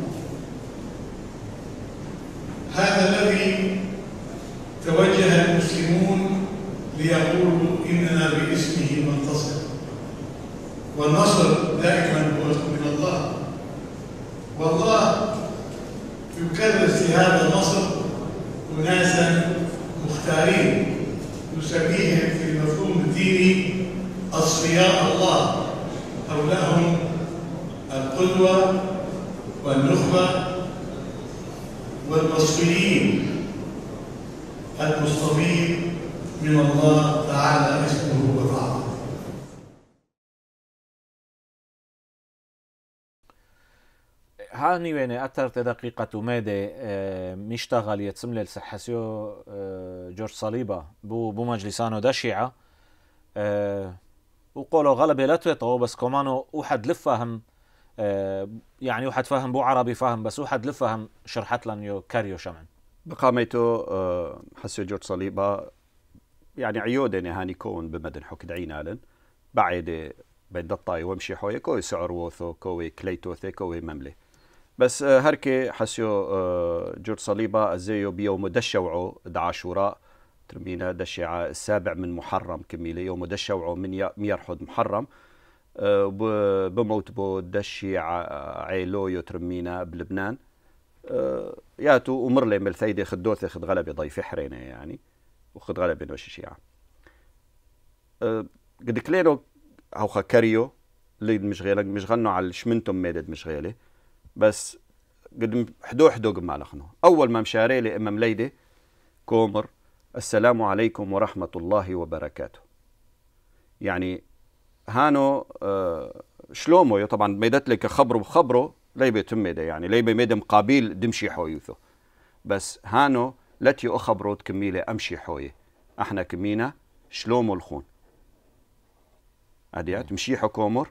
Speaker 6: هذا الذي توجه المسلمون ليقولوا إننا باسمه ننتصر، والنصر دائما هو من الله، والله يكرس لهذا النصر أناسا مختارين نسميهم في المفهوم الديني أصفياء الله، أولهم القدوة والنخبة والمصفيين المصطفين من الله تعالى اسمه وطاعته.
Speaker 4: هاني وين أثرت دقيقة مادة مشتغل يتسمل سحسيو جورج صليبة بو مجلسانو دا شيعة وقولوا غلبة لا تويطو بس كمانو وحد لفهم يعني واحد فاهم بو عربي فاهم بس واحد لفهم شرحت لن كاريو شمعن
Speaker 5: بقاميتو حسيو جورج صليبة يعني عيودة هاني كون بمدن حكد عينالن بعد بين الطاي ومشي حوي كوي سعر ووثو كوي كليتوثي كوي مملي بس هركي حسيو جورج صليبة زيو بيوم دشوعو دعاشوراء ترمينا دشيعة السابع من محرم كميلي يوم دشوعو من يرحد محرم بموت بو دشيعة عيلو يترمينا بلبنان ياتو ومرلي ملثيدي خدوثي خد غلبي ضيف حرينة يعني وخد غلبي نوش الشيعة قد كلينو هوخا كاريو اللي مش غنوا على شمنتم ميدد مشغيلي بس قد حدو قمالخنو أول ما مشاري لي إمام ليدي كومر السلام عليكم ورحمة الله وبركاته يعني هانو شلومو طبعا ميدت لك خبره ليبه تميده يعني ليبه ميدم مقابل دمشي حويثو بس هانو لتي أخبروت كميلة أمشي حوي احنا كمينا شلومو الخون أديات مشي حكومر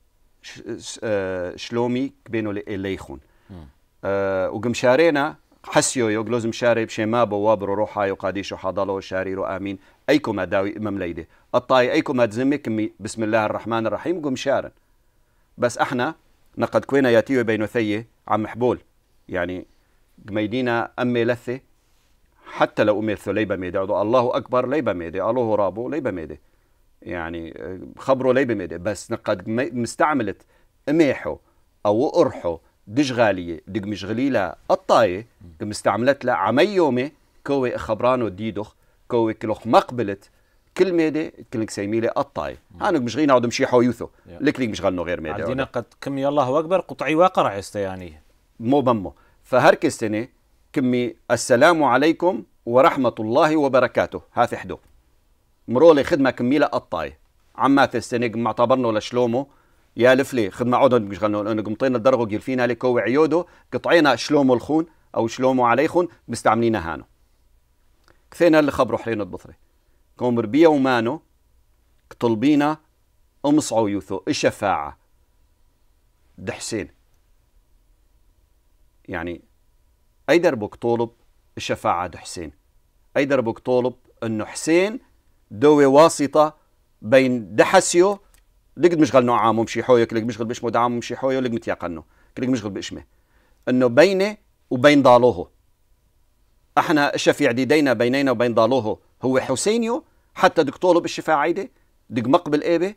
Speaker 5: شلومي كبينو ليخون وقمشارينا حسيو يوغلوز مشاري بشيمابو وابرو روحايو قاديشو حضلو شاريرو آمين أيكم أداوي إمام ليدي الطاي أيكم أدزمي كمي بسم الله الرحمن الرحيم قم شارن بس احنا نقد كوينا ياتيو بينو ثيه عم حبول يعني قميدينا أمي لثي حتى لو أميرثو ليبا ميدي الله أكبر ليبا ميدي الله رابو ليبا ميدي يعني خبرو ليبا ميدي بس نقد مستعملت أميحو أو أرحو دجغالية دق مشغليلة الطاية مستعملت لا عمي يومي كوي خبرانو ديدوخ كوي كلوخ مقبلت كل ميدي كلك سيميلة الطاية هانو مشغلين عودو مشي حويوثو لكليك مشغلنو غير ميدي
Speaker 4: عندنا قد كمي الله أكبر قطعي واقرع يعني
Speaker 5: مو بمو فهركستني كمي السلام عليكم ورحمة الله وبركاته هاث حدو مرولي خدمة كميلة الطاية عما تستني مع طبرنو لشلومو يا لفلي خدمة عودو مشغلنو انو قمطينا الدرغو جيلفينا لكوي عيودو قطعينا شلومو الخون او شلومو عليخون مستعملينا هانو كثينا اللي خبرو حلينو البصري كومر بيا ومانو طلبينا امصعو يوثو الشفاعة دحسين يعني أيدر بك طولب الشفاعة دو حسين، أيدر بك طولب أنه حسين دوي واسطة بين دحسيو لقد مشغل نوع عام مشي حويو كلك مشغل بشمو دعام مشي حويو لقد متيقنو كلك مشغل بإشمه أنه بينه وبين ضالوه. احنا الشفيع دينا بيننا وبين ضالوه هو حسينيو حتى دك طولب الشفاعة عيدي دك مقبل إيبه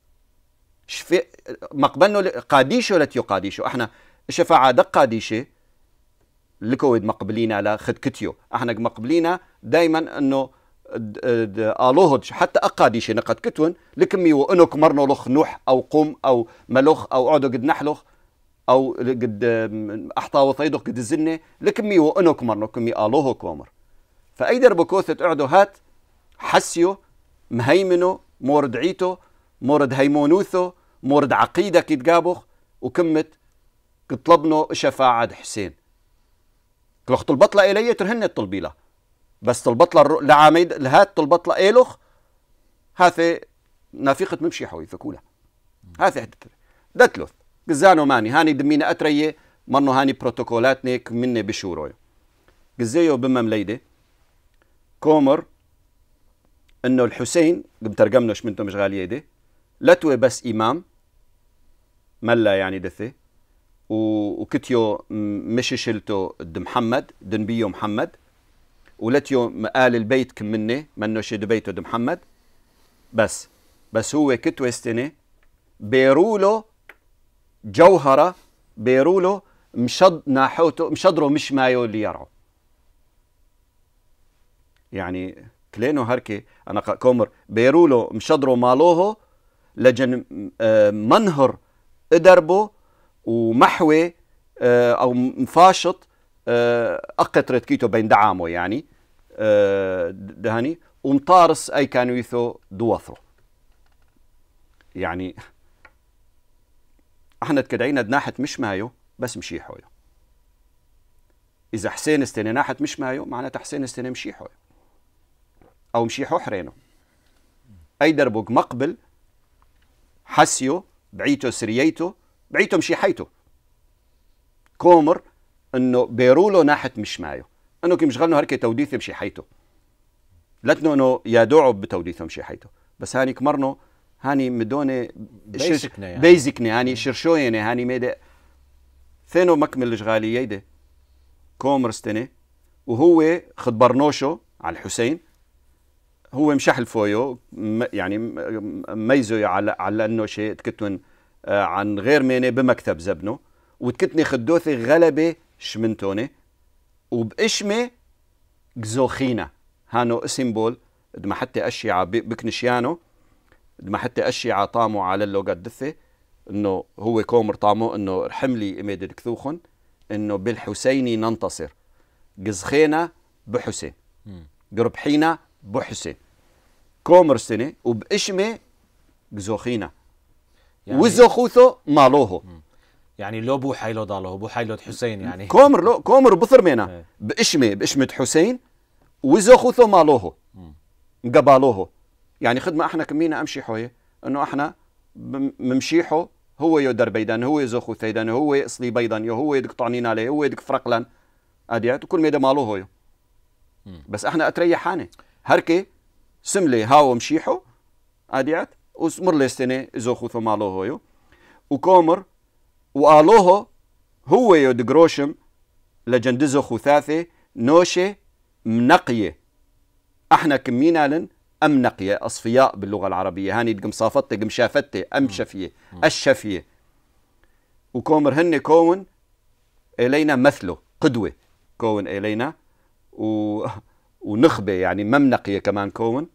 Speaker 5: مقبلنا قاديشو لتيو قاديشو. احنا الشفاعة دق قاديشة لكود مقبلين على خد كتيو، احنا مقبلين دايما انه آلوه حتى أقاديشة نقد كتون لكمي وانو كمرنو لخ نوح او قم او ملوخ او عودو قد نحلخ او قد احطا وطيدو قد الزنة لكمي وانو كمرنو كمي آلوه كومر. فايدر بكوثة اعدو هات حسيو مهيمنو مورد عيتو مورد هيمونوثو مورد عقيدة كيتقابخ وكمت كطلبنو شفاعة حسين كلخ طلبطلة إليه ترهن الطلبيلة بس طلبطلة لعاميد لهات طلبطلة إيلخ هذا نافقة ممشي حوي ثكولة هذا دتلوث قزانو ماني هاني دمينا أتريه مرنو هاني بروتوكولاتني مني بشوروي قزيو بممليدة كومر انه الحسين بترجمنوش منتو مش غالية دي لتوي بس إمام ملا يعني دثي وكتيو مش شلتو د محمد دنبيو محمد ولتيو آل البيت كم منه شد بيته د محمد بس هو كتو استني بيرولو جوهرة بيرولو مشد ناحوتو مشدرو مش مايو اللي يرعو يعني كلينو هركي انا كومر بيرولو مشدرو مالوهو لجن منهر ادربو ومحوي او مفاشط اقترت كيتو بين دعامو يعني دهني ومطارس اي كانوا يثو دوثرو يعني احنا تكدعينا دناحة مش مايو بس مشي حويو اذا حسين استني ناحة مش مايو معناته حسين استني مشي حويو او مشي حو حرينو اي دربوك مقبل حسيو بعيتو سرييتو بعيتو مشي حيتو كومر انه بيرولو ناحة مش مايو انه كي مشغلنو هركي توديث مشي حيتو لتنو انه يدعو بتوديثو مشي حيتو بس هاني كمرنو هاني مدوني بيزكني هاني شرشويني هاني ميدا ثينو مكمل الجغالي يده كومر استني وهو خد برنوشو على الحسين هو مشحل فويو يعني ميزو على انه شيء تكتون عن غير ميني بمكتب زبنه وتكتني خدوثي غلبة شمنتوني وبإشمي جزوخينا هانو سيمبول دما حتى أشيعة بكنشيانو دما حتى أشيعة طامو على اللوغات دثي انه هو كومر طامو انه حملي اميد كثوخن انه بالحسيني ننتصر جزخينا بحسين قربحينا بحسين كومر سنة وبإشمي جزوخينا يعني وزوخوثو مالوهو
Speaker 4: يعني لو بو حيلو ضالوه بو حيلو حسين يعني
Speaker 5: كومر بثر مينا بإشمة حسين وزوخوثو مالوهو قبالوهو يعني خدمة احنا كمينا امشي حوية انه احنا ممشيحو هو يودر بيدان هو يزوخو ثيدان هو اصلي بيضان هو يدك طعنين عليه هو يدك فرقلان اديات وكل ميدا مالوهو بس احنا اتريحاني هركي سملي هاو مشيحو اديات وسمر لستني زوخو ثو مالوهو وكومر وآلوهو هو يدقروشم لجندزو خثاثي نوشي منقية احنا كمينا لن ام نقية اصفياء باللغة العربية هاني دقم صافتي قم شافتي ام شفية الشفية وكومر هن كون الينا مثله قدوة كون الينا ونخبة يعني ممنقية كمان كون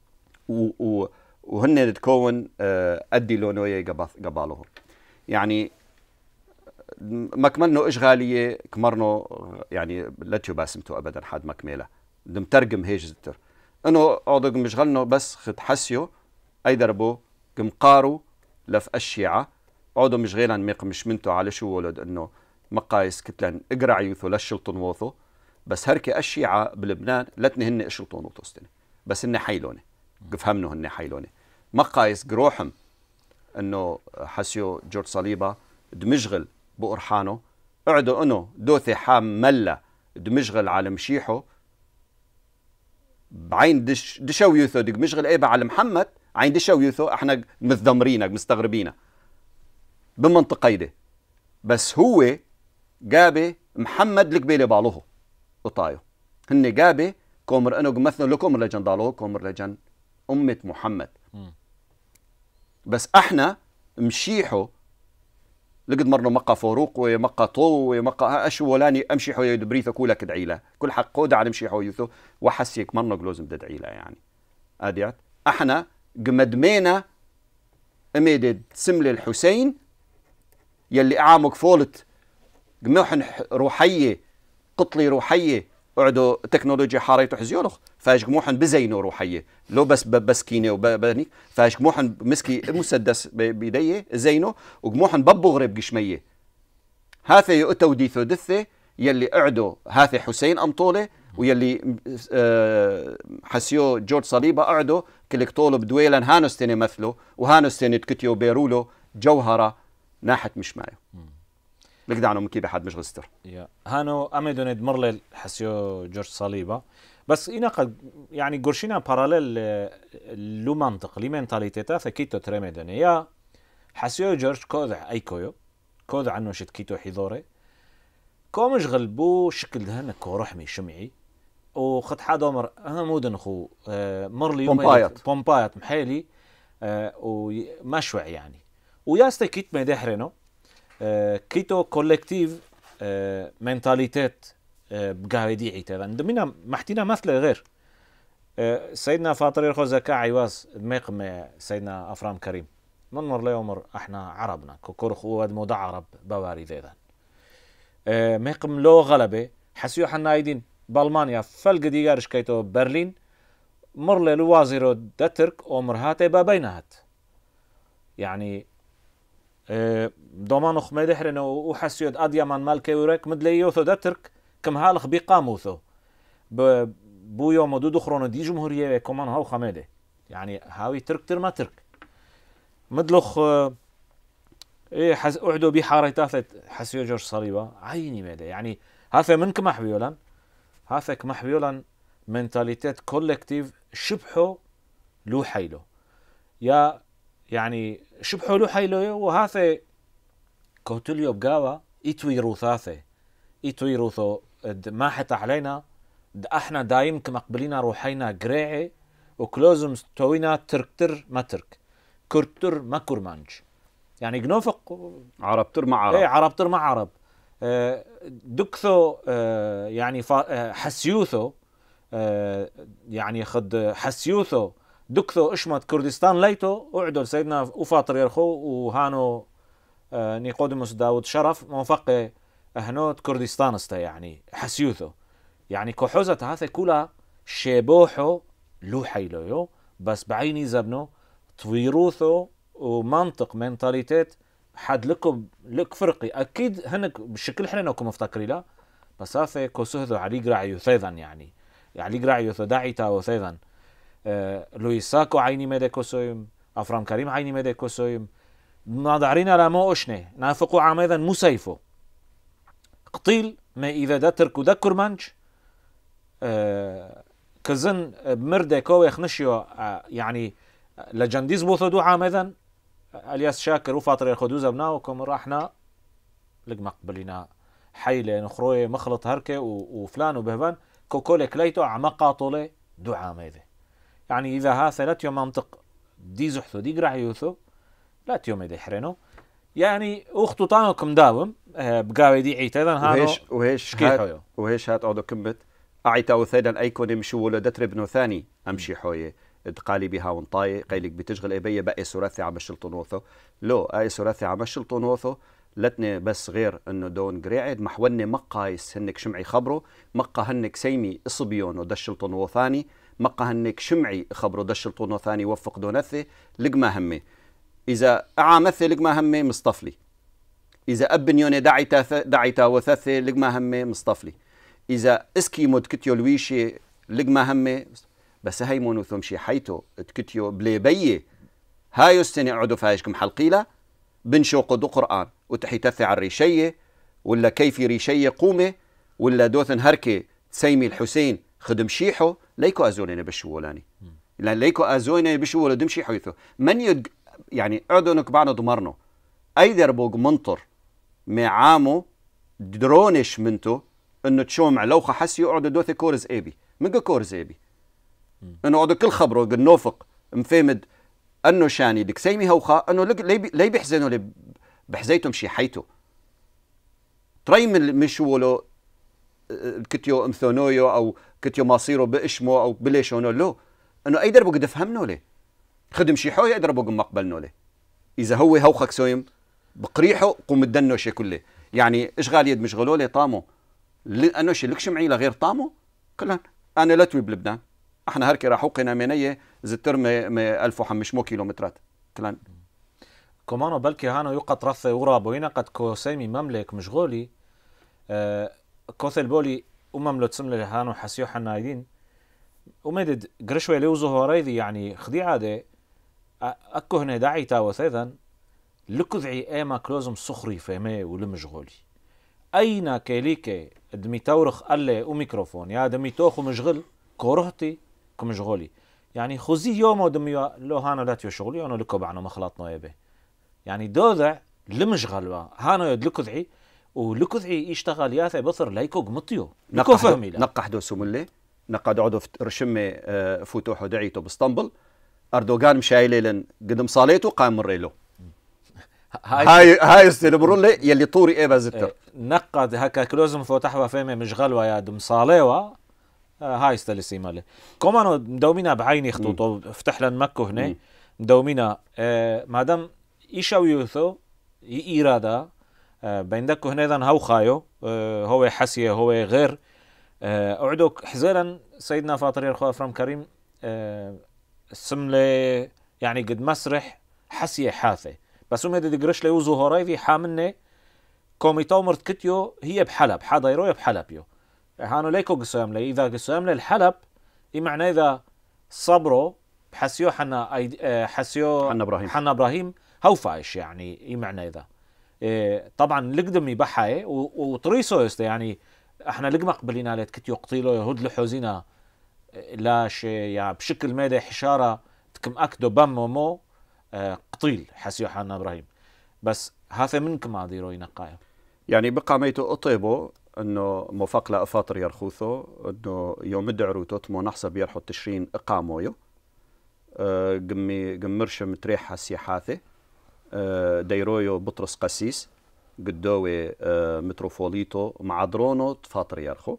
Speaker 5: وهن تكون ادي لونوية قبالهم يعني مكملنو اشغاليه كمرنو يعني لا تباسمتو ابدا حد مكمله مترجم هيجزتر انه عضو مشغلنو بس خد حسيو اي دربو قارو لف الشيعه عضو مشغيلا مش منتو على شو ولد انه مقايس كتلن اقرع يوثو للشلطن ووثو بس هركي الشيعه بلبنان لتني هن اشلطون وطوستني بس هن حيلوني قفهمنو هن حيلوني مقايس قروحم انه حسيو جورج صليبه دمشغل بأرحانو قعدوا انه دوثي حام ملا دمشغل على مشيحو بعين دشويثو دق مشغل ايه على محمد عين دشويثو احنا متذمرينك مستغربينه بمنطقيده بس هو جابي محمد لقبيله بالوه وطايو هن جابي كومر انو مثلا لكم لجن ضالوه كومر لجن امه محمد بس احنا مشيحو لقد مرنا مقا فاروق ومقا طو ومقا اشولاني امشي حو يدبريثا كولا كدعيله كل حق قود على مشي حو يثو وحسيك مرنا لازم تدعيله يعني اديات احنا قمدمينا اميد سمل الحسين يلي اعامك فولت قموحن روحيه قطلي روحيه قعدوا تكنولوجيا حاريتو حزيولخ فاش قموحن بزينو روحيه لو بس كيني وبني فاش قموحن مسكي مسدس بيديه زينو وقموحن ببغرب قشميه هذا يؤتو ديثو دثه يلي قعدوا هذا حسين امطوله ويلي حسيو جورج صليبه قعدوا كلك طولو بدويلا هانوستين مثله وهانوستين تكتيو بيرولو جوهره ناحت مش مايو لقد عنهم كيف حد مش غستر
Speaker 4: هانو اميدون دمرل حسيو جورج صليبه بس إنا قد يعني قرشينا باراليل لو منطق لي منتاليتيتا فكيتو تريميدون يا حسيو جورج كوذع ايكويو كوذع عنو شت كيتو حيضوري كو مشغل بو شكل دهن كورحمي شمعي وخد حد عمر مودن خو مرلي بومبايات محيلي ومشوع يعني وياستي كيت ما يدحرنو كيتو كولكتيف منتاليتيت بقاعدي عيتها دمنا محتينا مثل غير سيدنا فاطر يرخو زكاة عيواز دميق سيدنا أفرام كريم من مر لي عمر احنا عربنا كوكورخ واد مودا عرب بواري ذيذان ميقم لو غلبة حسيو حنا ايدين بالمانيا فلق ديغارش كيتو برلين مر لي لوازيرو دترك عمر هاتي بابينهات يعني دومانو خميدحرن وحسيود اديامان مالكي ورك مدلي يوثو دترك كم هالخ بيقاموثو بو يوم دودو خرونو دي جمهورية كمان هاو خميده يعني هاوي ترك تر ما ترك مدلخ ايه اعدو بي حاريتاثت حسيو جورج صليبة عيني ميده يعني هذا منك محبيولا هذا كمحبيولا منتاليتيت كولكتيف شبحو لو حيلو يا يعني شبحو له حيلو وهذا كوتليو بقاوة يتويرو ثاثة يتويرو ما حتى علينا احنا دايم كمقبلينا روحينا قريعي وكلوزم توينا تركتر ما ترك كرتر ما كرمانج يعني جنوفق
Speaker 5: عربتر مع عرب
Speaker 4: ايه عربتر مع عرب دكثو يعني حسيوثو يعني خد حسيوثو دكثو اشمت كردستان ليتو اعدل سيدنا وفاطر يرخو وهانو نيقوديموس داود شرف موفق هنوت كردستان استا يعني حسيوثو يعني كحوزة هذا كلها شبوحو لو حيلو بس بعيني زبنو تويروثو ومنطق منتاليتيت حد لك فرقي اكيد هنك بشكل حنا كم مفتكري لا بس هذا كوسهذو علي قراعيو ثيذا يعني علي قراعيو ثداعيتا وثيذا لويساكو عيني ميدي كوسويم افرام كريم عيني ميدي كوسويم ناضعرين لا مو اشني نافقوا عميدا مسيفو قتيل ما اذا دا تركو دا كرمانج كزن بمردة كو يخنشيو يعني لجنديز بوثدو عامذا الياس شاكر وفاطر ياخدو زبناوكم راحنا لق مقبلنا حيلة نخروي مخلط هركة وفلان وبهبان كوكولي كليتو عمقا طولي دو عامذا يعني اذا ها ثلاث يوم منطق دي زحثو دي قرع يوثو لا تيوم يدي حرينو يعني اختو طانوكم داوم بقاوي دي عيتاذن هانو
Speaker 5: وهيش هات عودو كمبت أعيتا وثيدا أيكون مشو لدتر ابنو ثاني أمشي حوية قالي بها ونطاي قيلك بتشغل إبية بقى سورثي عم الشلطنوثو لو أي سورثي عم الشلطنوثو لتني بس غير إنه دون قريعد محوني مقايس هنك شمعي خبرو مقا هنك سيمي إصبيون ودش الشلطنو ثاني مقا هنك شمعي خبرو دش الشلطنو ثاني وفق دونثي لقما همي إذا أعامثي لقما همي مصطفلي إذا أبنيوني دعيتا وثثي لقما همي مصطفلي إذا اسكي مود كتيو لويشي لقما همي بس هاي مونو ثمشي حيتو تكتيو بليبيه هاي السنة عدو فايشكم حلقيلة بنشوقو دو قرآن وتحيتثي على الريشية ولا كيف ريشية قومة ولا دوثن هركي سيمي الحسين خدم شيحو ليكو ازولين بشولاني لا ليكو ازولين بشول دم شيحو يثو من يد يعني اعدونك بعنا ضمرنو ايدر بوق منطر معامو درونش منتو انه تشوم لوخه حسي يقعد دوثي كورز ايبي مجا كورز ايبي انه قعدوا كل خبره قد نوفق مفهمد انه شاني ديك سيمي هوخه انه لي بيحزنوا لي بحزيتهم شي حيتو تري من مشولو كتيو امثونويو او كتيو ماصيرو باشمو او بليشونو لو انه اي دربو قد فهمنو لي خدم شي حو يقدر قد مقبلنو لي اذا هو هوخك سويم بقريحه قوم الدنو شي كله يعني اشغال يد مشغلو لي طامو انه شي لك شمعي غير طامو كلان انا لا توي بلبنان احنا هركي راح وقنا منيه زتر 1500 كيلومترات كلان
Speaker 4: كمانو بلكي هانو يقط رث وراب وين قد كوسيمي مملك مشغولي كوثل بولي مملو تسمل هانو حسيو حنايدين ومدد قرشوي ليوزو هوريدي يعني خدي عاده اكو هنا داعي تاوث اذن لكذعي ايما كلوزم سخري فيمي ولمشغولي اين كيليكي دمي تورخ اللي وميكروفون يا دمي توخو مشغل كورهتي كمشغولي يعني خزي يوم ودمي لو هانو لا تيو شغلي انا لكو بعنا مخلطنا يبي يعني دوذع لمشغل هانو يدلكذعي ولكذعي يشتغل ياثي بثر ليكو قمطيو لكو فهمي لا
Speaker 5: نقح دو سملي نقد عضو رشمي فتوحو دعيتو باسطنبول اردوغان مشايلين قدم صاليتو قام مريلو هاي استلبرولي يلي طوري ايه بازتر
Speaker 4: نقد هكا كلوزم فتحوا فيمي مشغل يا دم صاليوا هاي استلسي مالي كمان مدومينا بعيني خطوطو فتح لنا مكو هنا مدومينا مادام يشاويوثو إيرادا بيندكو هنا إذن هو خايو هو حسيه هو غير أعدوك حزيلا سيدنا فاطري الخوة فرم كريم سملي يعني قد مسرح حسيه حاثي بس هم يدي قرش لي وزو هورايفي حامني كوميتو مرت كتيو هي بحلب حدا يروي بحلب يو هانو ليكو قسام لي إذا قسام لي الحلب معنى إذا صبرو بحسيو حسيو حنا إبراهيم هو فايش يعني معنى إذا طبعا لقدم يبحاي وطريسو يست يعني احنا لقم قبلنا ليت كتيو قتيلو يهود لحوزينا لاش يعني بشكل مادي حشارة تكم أكدو بم ومو قتيل حسيو حنا إبراهيم بس هذا منكم عاديرو ينقايو
Speaker 5: يعني بقى ميتو أطيبو انه موفق لأفاطر يرخوثو انه يوم الدعروتو تمو نحسب يرحو التشرين اقامويو قمرشم تريح حسي حاثي ديرويو بطرس قسيس قدوي متروفوليتو مع درونو تفاطر يرخو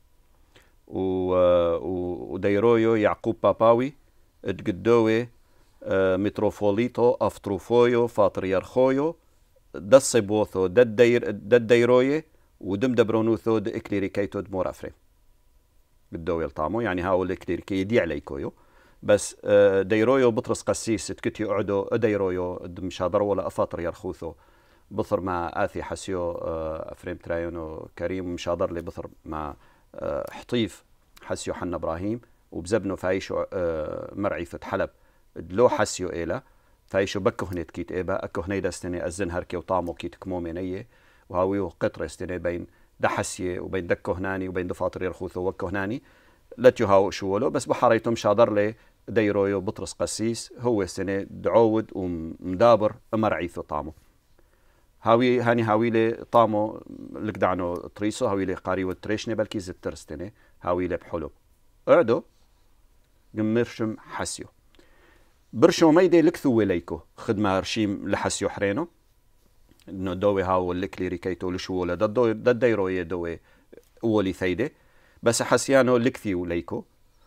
Speaker 5: وديرويو يعقوب باباوي قدوي متروفوليتو افتروفويو فاطر يرخويو دس بوثو دد ديرويه ودم دبرونوثو د اكليريكيتو دمور افريم قدوي يلطامو يعني هاو الاكليريكي يدي عليكويو بس ديرويو بطرس قسيس تكتي اعدو ديرويو دم شادرو ولا افاطر يرخوثو بثر مع اثي حسيو افريم ترايونو كريم مشادر لي بثر مع حطيف حسيو حنا ابراهيم وبزبنو فايشو مرعيفة حلب لو حسيو إيلا فايشو بكو هنيت كيت إيبا أكو هنيدا استني أزن هركي وطامو كيت كمومينية وهاويو قطر استني بين دحسية وبين دكو هناني وبين دفاطر يرخوثو وكو هناني لتيو هاو شوولو بس بحريتم شادر لي ديرويو بطرس قسيس هو استني دعود ومدابر مرعيثو طامو هاوي لي طامو لقدعنو طريسو هاوي لي قاري والتريشني بلكي زتر استني هاوي لي بحلو اعدو قمرشم حسيو برشو ميدي لكثو ليكو خدمة رشيم لحسيو حرينو انه دوي هاو الكليريكيتو لشوولة دد ديرويه دوي اولي ثيدي بس حسيانو لكثيو ليكو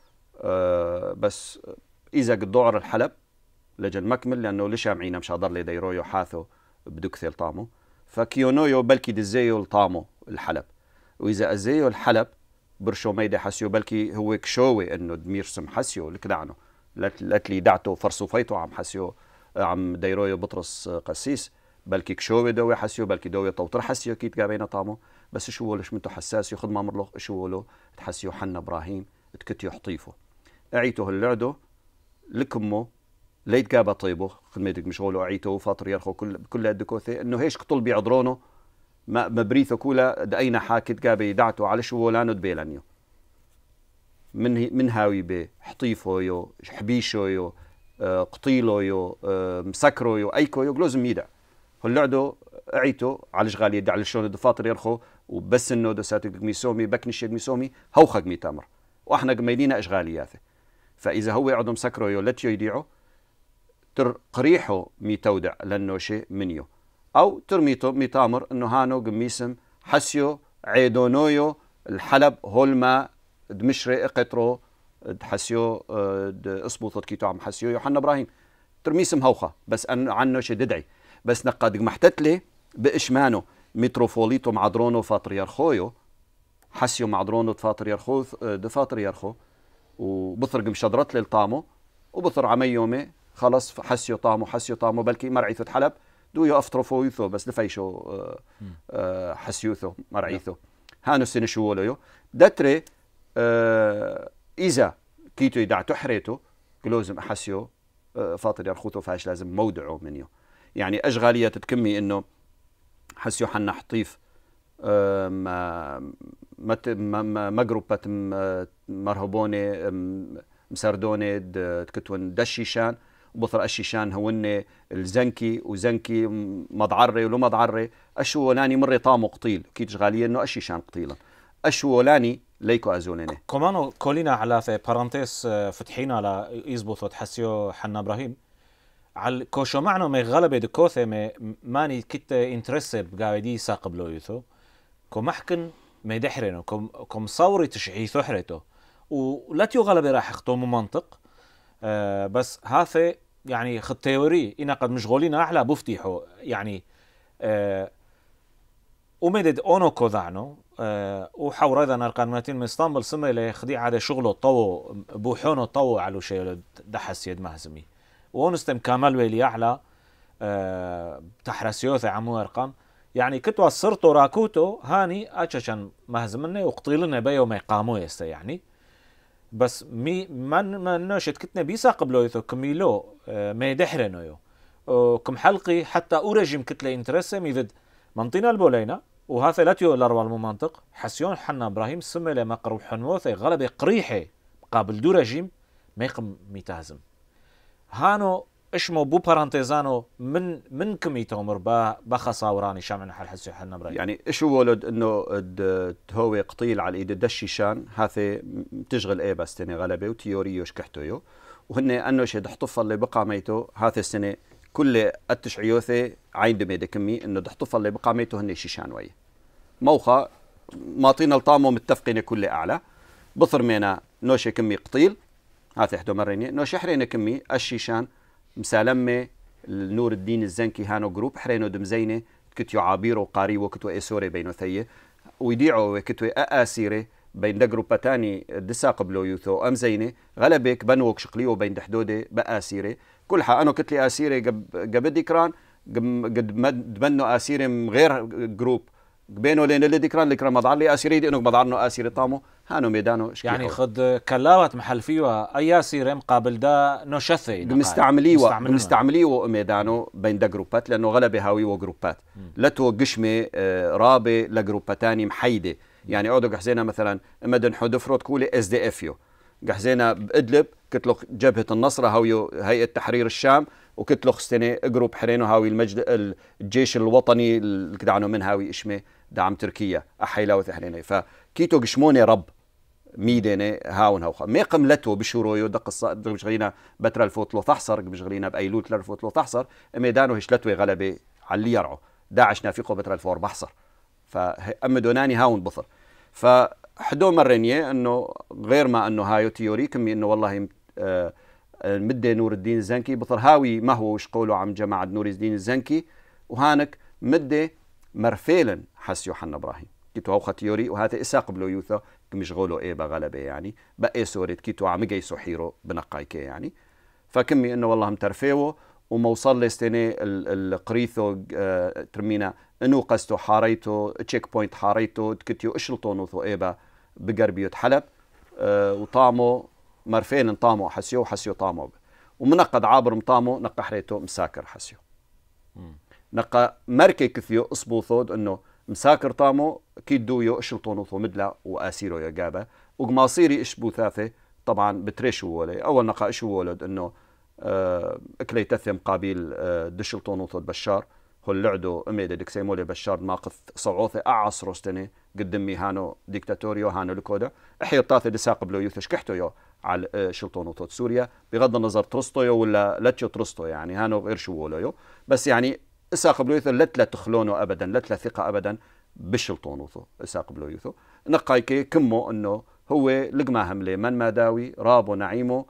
Speaker 5: بس اذا قد دعر الحلب لجن مكمل لانه لشامعينا مش هضر لي ديرويو حاثو بدكثيل طامو فكيونويو بلكي دزيو الطامو الحلب واذا ازيو الحلب برشو ميدي حسيو بلكي هو كشوي انه دميرسم حسيو لكدعنو لاتلي دعتو فرصوفيتو عم حسيو عم ديرويو بطرس قسيس بلكي كشوي دوي حسيو بلكي دوي طوطر حسيو كيت قابينا طامو بس شو ليش منتو حساس ياخذ ما مرلو شو له تحسيو حنا ابراهيم تكتيو حطيفو اعيتو هاللعدو لكمو ليت قابا طيبو خدمتك مشغولو اعيتو فاطر يرخو كل الدكوثي انه هيش قطل بيعضرونو ما بريثو كولا دأينا حاكت قابي دعتو على شوولانو دبيلانيو من هاوي بي حطيفو يو حبيشو يو قطيلو يو مسكرو يو ايكو يو لازم يدع هاللعدو عيتو على شغال يدع على شلون الدفاطر يرخو وبس انه دساتك ميسومي بكنش ميسومي هوخق مي تمر واحنا قميلينا اشغالياته فاذا هو يعدو مسكرو يو لتيو يديعو تر قريحو مي تودع لانه شيء منيو او ترميتو مي تامر انه هانو قميسم حسيو عيدونويو الحلب هولما دمشري اقترو حسيو اصبوطت كيتو عم حسيو يوحنا ابراهيم ترميسم هوخه بس ان عنه شي ددعي بس نقاد محتتلي باشمانو متروفوليتو معدرونو فاطريارخويو حسيو معدرونو فاطريارخو دفاطريارخو وبثر مشدرت للطامو وبثر عمي يومي خلص حسيو طامو بلكي مرعيثو حلب دويو افتروفويثو بس لفيشو حسيوثو مرعيثو هانو السنه شووليو دتري إذا كيتو يدع تحريتو لازم أحسيو فاطر يرخوتو فاش لازم مودعو منيو يعني أشغالية تتكمي إنه حسيو حنا حطيف ما جروبات مرهبوني مسردوني تكتون دشيشان وبطر الشيشان هون الزنكي وزنكي مضعري ولو مضعري أشولاني مري طامو قطيل كيت شغالية إنه الشيشان قطيلا أشولاني ليكو أزوليني
Speaker 4: كمانو كولينا على في بارانتيس فتحينا على يزبط حسيو حنا إبراهيم على كوشو معنو مي غلبة دكوثة ماني كت انترسب قاعدي ساقب لو يثو كمحكن مي دحرينو كم صوري تشعيثو حريتو ولا تيو غلبة راح يخطومو منطق بس هذا يعني خد تيوري إنا قد مشغولين أحلى بفتيحو يعني ومدد أونو كوذعنو وحاور أيضا القانوناتين من اسطنبول سمي لخديع هذا شغله طو بوحونه طو على شيء دحس يد مهزمي ونستم كامل ويلي أعلى تحرسيوث عمو أرقام يعني كنت وصرتو راكوتو هاني أشان مهزمني وقطيلنا بيو ما يقامو يستا يعني بس من نشت كتنا بيسا قبلو يثو كميلو ما يدحرنو يو كم حلقي حتى أورجم كتلة انترسم يذد منطينا البولينا وهذا لا تيو الأروع المنطق حسيون حنا إبراهيم سمي لما قرو حنوثي غلبة قريحة قابل دو رجيم ما يقم ميتهزم هانو اشمو بو بارانتيزانو من كميتو مر بخصاوراني شامعنا حال حسيو حنا إبراهيم
Speaker 5: يعني اشو ولد انه هو قطيل على ايد الدشيشان هذا تشغل ايه بس تاني غلبة وتيوريو شكحتويو وهن انه شد حطفل اللي بقى ميتو هذا السنة كل التشعيوثي عين دميدة كمي انه دحطفل اللي بقى ميتو هن شيشان وي موخة ماطينا الطامو متفقين كل اعلى بصر مينا نوشي كمي قطيل هذا احدو مريني نوشي حرينا كمي الشيشان مسالمة نور الدين الزنكي هانو جروب حرينو دمزينة كتو عابيرو قاري وكتو ايسوري بينو ثيه ويديعو وكتو ااسيري بين دا جروباتاني دسا قبلو يوثو ام زينة غلبك بنوك شقليو بين دحدودي باسيري كل حق انا كتلي اسيري قبل ديكران قد دبنو اسيري غير جروب بينه لين اللي ديكران لكران مضعر لي اسيري دي انه مضعرنو اسيري طامو هانو ميدانو
Speaker 4: يعني خد كلاوات محل فيها اي اسيري مقابل دا نوشثي
Speaker 5: مستعمليو ميدانو بين دا جروبات لانه غلبه هاوي وجروبات لا تو قشمه رابه لجروباتاني محيده يعني اقعدوا قحزينا مثلا مدن حدفروت كولي اس دي اف يو قحزينا بادلب كتلخ جبهه النصره هاوي هيئه تحرير الشام وكتلخ ستني جروب حرينو هاوي الجيش الوطني اللي كدعنو من هاوي اشمه دعم تركيا احيلاو ثحريني فكيتو قشموني رب ميدني هاون هوخا مي قملتو بشرويو دق الصاد بشغلينا بتر الفوتلو تحصر بشغلينا بايلوت للفوتلو تحصر ميدانو هشلتوي غلبه على اللي يرعو داعش نافقو بتر الفور بحصر فأمدوناني هاون بصر فحدو مرنيه انه غير ما انه هايو تيوري كمي انه والله مدة نور الدين الزنكي بصر هاوي ما هو وش قولوا عم جماعة نور الدين الزنكي وهانك مدة مرفيلا حسيو حنا إبراهيم كيتو هوخا تيوري وهذا إساق بلو يوثا كمشغولو إيه بغلبة يعني بقى سوريت كيتو عم جايسو حيرو بنقايكي يعني فكمي انه والله مترفيو وما وصل لستني القريثو ترمينا انو قستو حاريتو تشيك بوينت حاريتو تكتيو اشلطو نوثو ايبا بقربيوت حلب وطامو مرفين طامو حسيو طامو ومنقد عابر مطامو نقى حريتو مساكر حسيو نقى مركي كثيو اصبو ثود انه مساكر طامو كيدويو اشلطونوثو مدلا واسيرو يا جابا وقماصيري اش بوثاثه طبعا بتريشو ولي اول نقا اشو ولد انه اكلي تثم قابيل دشلطونوثو بشار هو اللعدو اميد دكسيمولي بشار ماقف صعوثه اعصروستني قدمي هانو ديكتاتوريو هانو لكودا احير طاثي دساق بلو يوثش كحتو يو على شلطونوثو سوريا بغض النظر ترستويو ولا لاتشو ترستو يعني هانو غير شو وليو بس يعني اساق بلو يوثو لتلا تخلونو ابدا لتلا ثقه ابدا بالشلطونوثو اساق بلو يوثو نقايكي كمو انه هو لقما هملي من ما داوي رابو نعيمو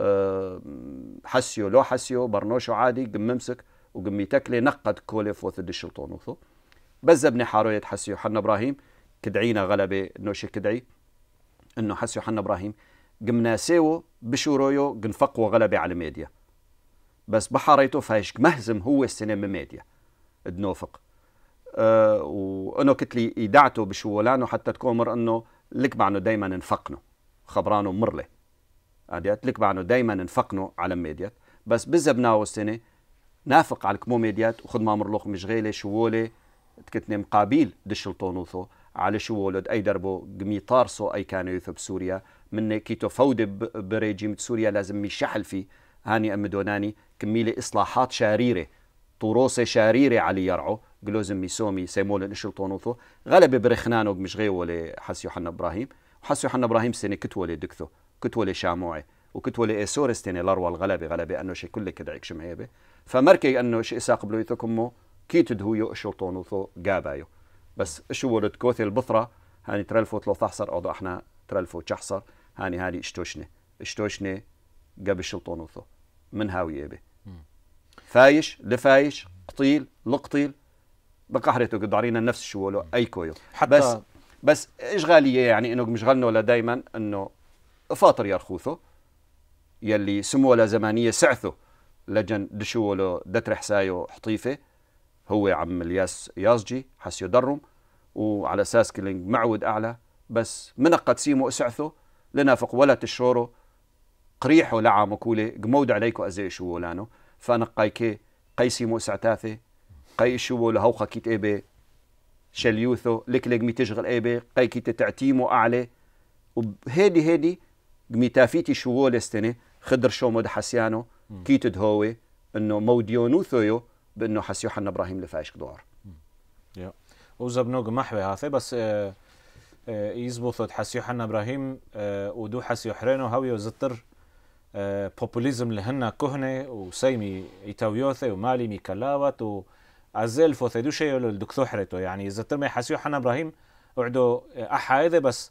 Speaker 5: حسيو لو حسيو برنوشو عادي قممسك وقمي تكلي نقد كوليف وثد الشلطونوثو بزبني حاروية حسيو حنا ابراهيم كدعينا غلبة نوشي كدعي انه حسيو حنا ابراهيم قمنا سيو بشورويو قنفق وغلبة على ميديا بس بحاريتو فايش مهزم هو السنة من ميديا دنوفق وانه كتلي ايدعته بشولانو حتى تكون انه لك معنو دايما نفقنو خبرانو مرله عاديات لك معنو دايما نفقنو على ميديا بس بزبناو السنة نافق على كمو ميديات وخد ما مرلوخ مشغيلة شوولة تكتني مقابيل دشلطونوثو على شوولة اي دربو قمي طارسو اي كانوا يثو بسوريا من كيتو فودي بريجيم سوريا لازم يشحل فيه هاني امدوناني كميلة اصلاحات شاريرة طروسة شاريرة على يرعو قلوزم ميسومي سيمول دشلطونوثو غلب برخنانو مشغيولة حسيو حنا ابراهيم وحسيو حنا ابراهيم سنة كتولة دكثو كتولة شاموعي وكتولة ايسورستيني الاروا غلبة انه شي كله كدعيك شمعيبه فمركي انه شيء ساق بلويثكمو كيتد هو شلطونوثو جابايو بس شو ولد كوثي البثرة هاني ترلفو تلو تحصر او احنا ترلفو تشحصر هاني اشتوشني قبل شلطونوثو من هاوي ايبه فايش لفايش قطيل لقطيل بقحرته قد عرينا نفس شو ولو اي كويو حتى بس اشغاليه يعني انه مشغلنا ولا دائما انه فاطر يرخوثو يلي سموه لا زمانيه سعثو لجن دشولو دترح سايو حطيفه هو عم الياس يازجي حسيو درم وعلى اساس كلينج معود اعلى بس منقد سيمو اسعثو لنافق ولا تشورو قريحو لعامو كولي قمود عليكو ازي شولانو فنقايكي قيسي مو سعتاثي قي شو لهوخه كيت ايبي شليوثو لك مي تشغل ايبي قي كيت تعتيمو اعلى وهيدي قميتافيتي شو لستني خدر شو مود حسيانو كيتد هوي انه موديونوثيو بانه حسيو حنا ابراهيم لفايش دوار
Speaker 4: يا وزبنوق محوي هاثي بس يزبطوا حسيو حنا ابراهيم ودو حسيو حرينو هاوي وزتر بوبوليزم لهنا كهنه وسيمي يتاويوثي ومالي ميكلاوات وعزل فوثيدو شيء للدكتور حريتو يعني زتر ما حسيو حنا ابراهيم وعدو احايده بس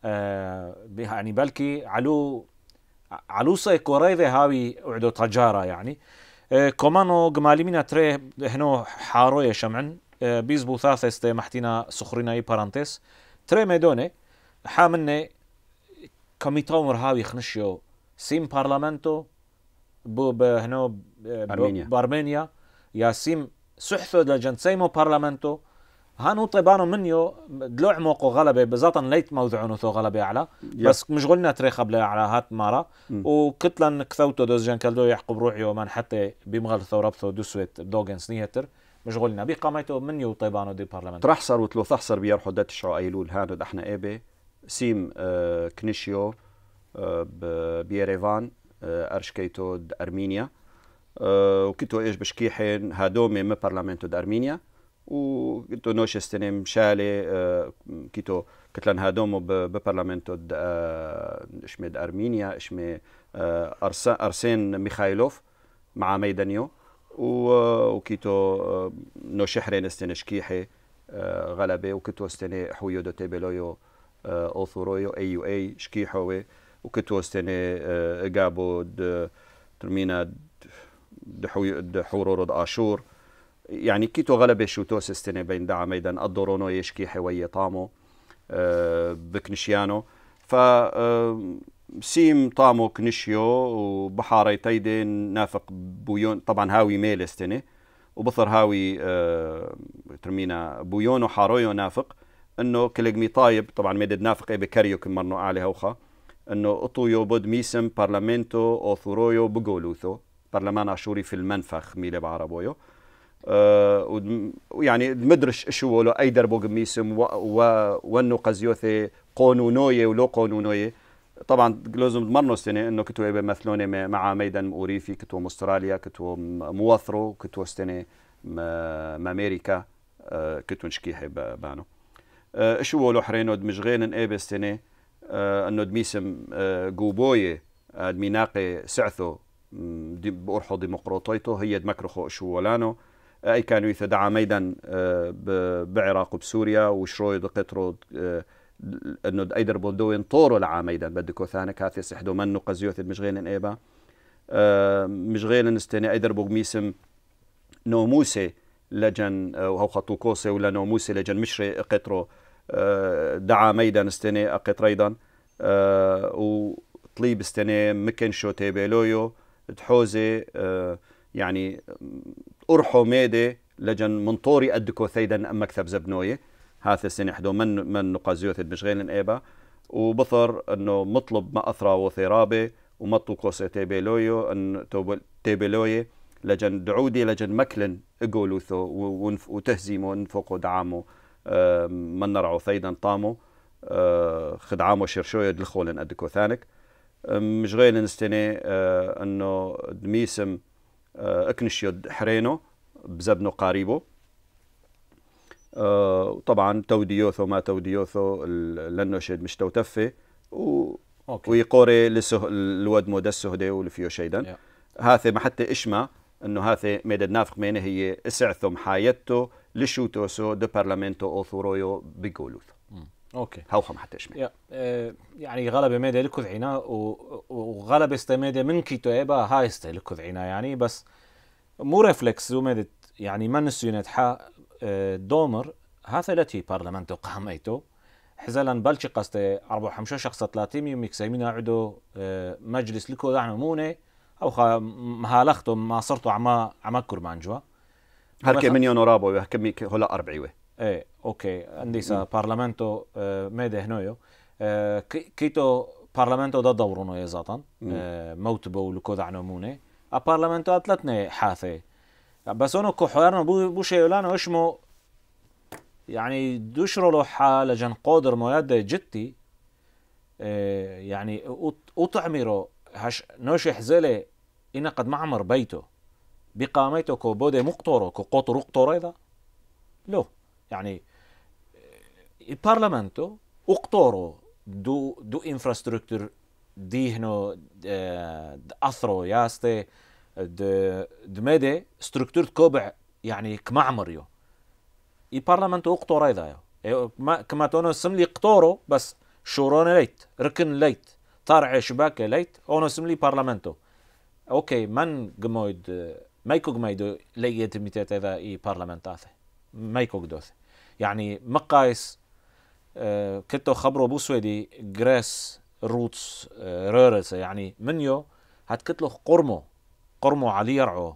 Speaker 4: يعني بلكي علو سيكوريذي هاوي وعدو تجارة يعني كومانو قمالي مينا تري هنو حاروية شمعن بيزبو ثاثة استي محتينا سخرين اي بارانتيس تري ميدوني حامني كميتومر هاوي خنشيو سيم بارلمانتو هنو بارمينيا يا سيم سحثو دجن سيمو بارلمانتو هانو طيبانو منيو دلوع موقو غلبة بزاطا ليت موضعونو ثو غلبة على بس مشغولنا تري قبل على هات مارا وكتلا كثوتو دوز جان كالدو يحقب روحي ومن حتى بمغل ثوربثو دوسويت دوغن سنيهتر مشغولنا بقاميتو منيو طيبانو دي بارلمان
Speaker 5: ترحصر وتلو تحصر بيرحو دات الشعو ايلول هانو دحنا ايبي سيم كنيشيو بيريفان ارشكيتو د ارمينيا وكتو ايش بشكيحين هادومي من بارلمانتو د ارمينيا وكتو نوش استنم شالي كتو كتلان هادومو ببرلمانتو د اشمي د ارمينيا اشمي ارسين ميخايلوف مع ميدانيو وكيتو نوش حرين استن شكيحي غلبه وكتو استني حويو دو تيبلويو اوثورويو ايو اي شكيحوي وكتو استني اقابو د ترمينا د حورورو د اشور يعني كيتو غلبة شوتوس استني بين دعا ميدان الدورونو يشكي حوية طامو بكنشيانو ف سيم طامو كنشيو وبحاري تيدين نافق بويون طبعا هاوي ميل استني وبصر هاوي ترمينا بويون وحارويو نافق انه كلقمي طايب طبعا ميدد نافق اي بكاريو كمرنو علي هوخا انه اطويو بود ميسم بارلمنتو او ثورويو بقولوثو برلمان اشوري في المنفخ ميلي بعربويو ويعني مدرش شو له أي دربو قميسم وانو قزيوثي قانونية ولو قانونية. طبعا لازم تمرنوا السنة انه كتو مثلوني مع ميدان موريفي كتو مستراليا كتو موثرو كتو السنة ما أمريكا كتو نشكيحي بانو شو له حرينو دمشغين ايه السنة انه دميسم قوبوية دميناقي سعثو بأرحو ديمقراطيتو هي دمكرخو شو ولانو اي كانوا يتدعى ميدان بعراق وبسوريا وشروي دقترو انه ايدر بولدوين طورو لعاميدان بدكو ثانك هاثي سحدو منو قزيوث مشغيلن ايبا مشغيلن استني ايدر بوغميسم نوموسي لجن وهو خطو كوسي ولا نوموسي لجن مشري قطرو دعا ميدان استني قطريضا وطليب استني مكن شو تيبيلويو تحوزي يعني ارحو ميدي لجن منطوري ادكو ثيدا مكتب زبنويه هذا السنة حدو من نقازيوث بشغيلن ايبا وبثر انه مطلب ما اثرى وثرابه ومطو كوسي تيبيلويو ان تيبيلوي لجن دعودي لجن مكلن اقولوثو وتهزيمو انفقو دعامو من نرعو ثيدا طامو خدعامو شرشوية دلخولن ادكو ثانك مشغيلن استني انه دميسم اكنشيود حرينو بزبنو قاريبو طبعا توديوثو ما توديوثو لانه شد مش توتفي ويقوري الود مود السهدي والفيو شيدا هذا ما حتى اشما انه هذا ميدد نافق مينه هي اسعثم حياته لشوتوسو دو بارلمنتو اوثورويو بيقولوث
Speaker 4: اوكي
Speaker 5: هاوخم حتى اشما
Speaker 4: يعني غلبة ميدا لكذ عنا وغلبة استميدا من كيتو ايبا هاي استهلكذ عنا يعني بس مو ريفلكس وميدت يعني من السيونت حا دومر هذا التي بارلمانتو قاميتو حزلا بلشي قصتي 4 شخص 30 يوم يكسيمين عدو مجلس لكو دعنا موني او مهالختو ما صرتو عما كرمانجوا
Speaker 5: هركي من يونورابو هكمي هلا 40
Speaker 4: ايه اوكي عندي بارلمانتو ميدا هنويو كيتو بارلمانتو دا دورونو يزاطن موتبو لكو دعنا موني بارلمانتو اتلتني حاثي بس انو كحوارنا بو شيولانو اشمو يعني دوشرو له حال جن قادر مواد جتي يعني وطعميرو هش نوش حزله إن قد معمر بيته بقاميته كو بودي مقطورو كو قطر قطور ايضا لو يعني البرلمانتو اقطورو دو انفراستركتور ديهنو اثرو ياستي دميدي ستركتور كوبع يعني كمعمريو البرلمانتو اقطور ايضا كما تونو سملي قطورو بس شورون ليت ركن ليت طارع شباك ليت اونو سملي بارلمانتو اوكي من قمويد مايكو قميدو ليت ميتات اذا اي بارلمانتاث مايكو قدوث يعني مقايس كتو خبرو بو سويدي جريس روتس رورس يعني منيو هتكتلو قرمو علي يرعو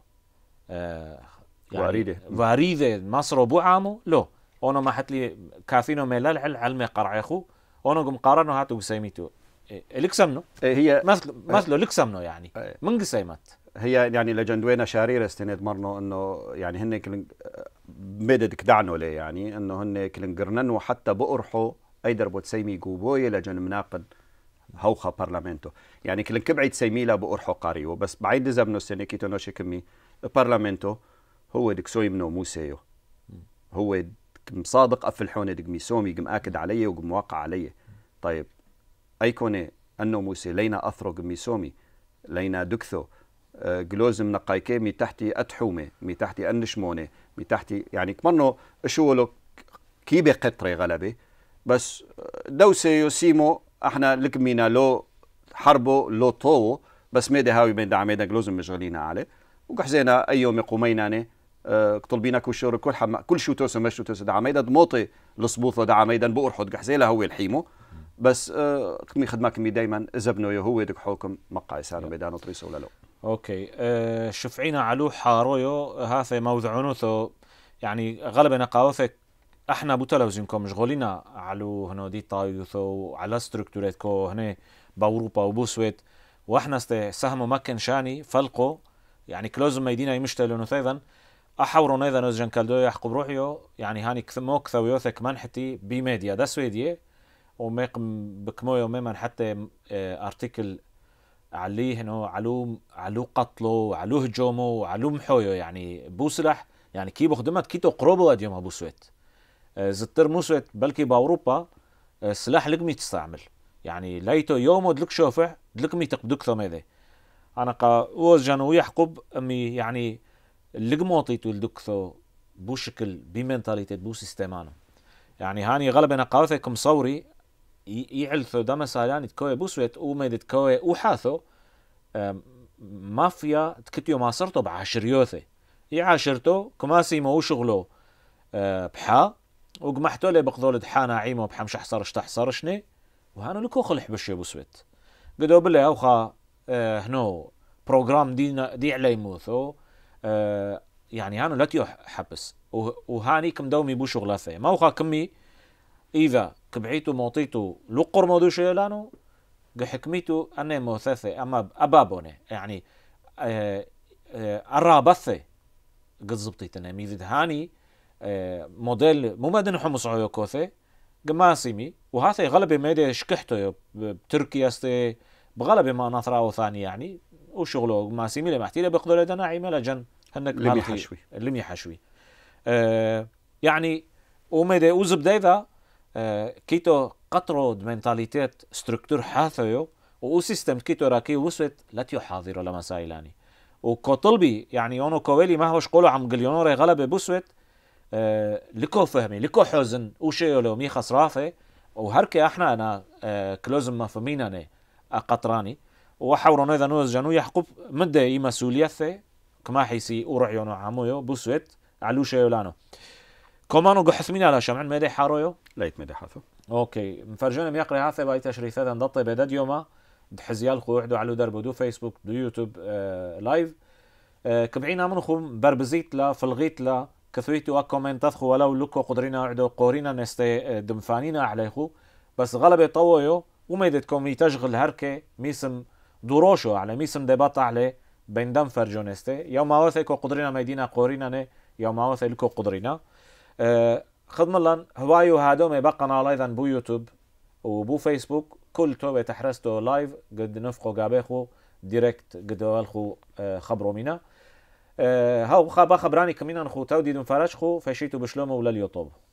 Speaker 4: يعني واريده مصر بو عامو لو اونو ما حتلي كافينو ميلال علمي قرعيخو اونو قم قارنو هاتو قسيميتو الكسمنو
Speaker 5: هي
Speaker 4: مثله الكسمنو يعني من قسيمات
Speaker 5: هي يعني لجندوينا شارير استند مرنو انه يعني هن كلن مدد كدعنو ليه يعني انه هن كلن قرننو حتى بقرحو ايدر بو تسيمي قوبوي لجن مناقد هوخا بارلمنتو يعني كلن كبعي تسيمي لا بقرحو قاريو بس بعيد زبنو السنة كيتو نوشي كمي بارلمنتو هو دك سوي منو موسيو هو مصادق افلحوني دك ميسومي قم اكد علي وقم موقع علي طيب ايكوني انو موسي لينا اثرو قم ميسومي لينا دكثو جلوزم نقايكي مي تحتي اتحومي مي تحتي انشموني مي تحتي يعني كمانو اشولو كيبي قطري غلبي بس دوسي يوسيمو احنا لكمينا لو حربو لو طو بس ميدي هاوي بين دعميدا جلوزم مشغلين عليه وكحزينا اي يوم يقوميناني طلبينا كل كل شو توسو مش شو توسو دعميدا دموطي لصبوطه دعميدا بقرحد كحزيلا هو الحيمو بس كمي خدماكمي دايما زبنو هو دك حكم مقايس هذا ميدان طريس ولا لو
Speaker 4: اوكي شفعينا علو حارويو هذا موضوعنوثو يعني غالبا قاوثك احنا بو تلفزيونكم مشغولين علو هنو دي طايوثو على ستركتوريتكو هنا باوروبا وبو سويد واحنا سهمو مكن شاني فلقو يعني كلوزم ميدينا يمشتلونو ثيضا أحورون إذا نوزجن كالدو يحقب روحيو يعني هاني كثمو كثويوثك منحتي بميديا دا سويدية وميقم بكمويو ميمن حتى ارتيكل عليه انه علو قتلو علو هجومو علو محويو يعني بوسلح يعني كي بخدمت كيتو قروبو اديوم ابو سويت زتر موسويت بلكي باوروبا سلاح لقمي تستعمل يعني ليتو يومو دلك شوفع دلكمي تقبدك ثميذي انا قا وزجنو يحقب امي يعني لقموطيتو الدكثو بو شكل بمنتاليتي بو سيستمانو يعني هاني غالبا قاوثكم صوري يعلثو دم سالان تكوي بوسويت وميد تكوي وحاثو مافيا تكتيو ما صرتو بعشريوثي يعاشرتو كماسي مو شغلو بحا وقمحتو لي بقضول دحانا عيمو بحمش حصرش تحصرشني وهانو لكو خلح بشي بوسويت قدو بلي اوخا هنو بروجرام دي علي موثو يعني هانو لاتيو حبس وهاني كم دومي بو شغلاثي ما اوخا كمي إذا كبعيتو موطيتو لقر مودو شيلانو حكميتو أنا موثثة أما أبابوني يعني أرابثة قد زبطيتنا ميذ هاني موديل مو مدن حمص عيو كوثي قماسيمي وهذا غلبي ميدي شكحتو بتركيا استي بغلبي ما نثراو ثاني يعني وشغلو قماسيمي لما احتيله بيقضوا لدنا عيمة لجن هنك لمي حشوي يعني وميدي وزبدي ذا كيتو قطرو منتاليتيت ستركتور حاثيو وسيستم كيتو راكي وسوت لاتيو حاضر لما سايلاني وكطلبي يعني اونو كويلي ما هوش قولو عم قليونوري غلبة بوسوت لكو فهمي لكو حزن وشيولو مي خسرافه وهركي احنا انا كلوزم ما فميناني قطراني وحورون اذا نوز جانو يحقب مدى مسؤوليته كما حيسي ورعيونو عمويو بوسوت علو شيولانو كومانو قحثمين على شمعن ميدي حارويو
Speaker 5: ليت ميدي حاثو
Speaker 4: اوكي مفرجون ميقري هاثي باي تشريثات انضطي بدد يوما دحزيال خو وحدو علو دربو دو فيسبوك دو يوتيوب لايف كبعينا منخم بربزيت لا فلغيت لا كثويتو اكومنتات خو ولو لكو قدرينا وعدو قورينا نستي دمفانينا عليخو بس غلبي طويو وميدتكم يتشغل هركي ميسم دوروشو على ميسم دباط عليه بين دم فرجونستي يوم اوثيكو قدرينا ميدينا قورينا ني يوم اوثي لكو قدرينا خدم لان هوايو هادو ما بقنا ايضا بو يوتيوب وبو فيسبوك كل تو بتحرستو لايف قد نفقو قابيخو ديريكت قد والخو خبرو مينا هاو خبراني كمينا نخو تودي دون فراشخو فشيتو بشلومو ولا اليوتيوب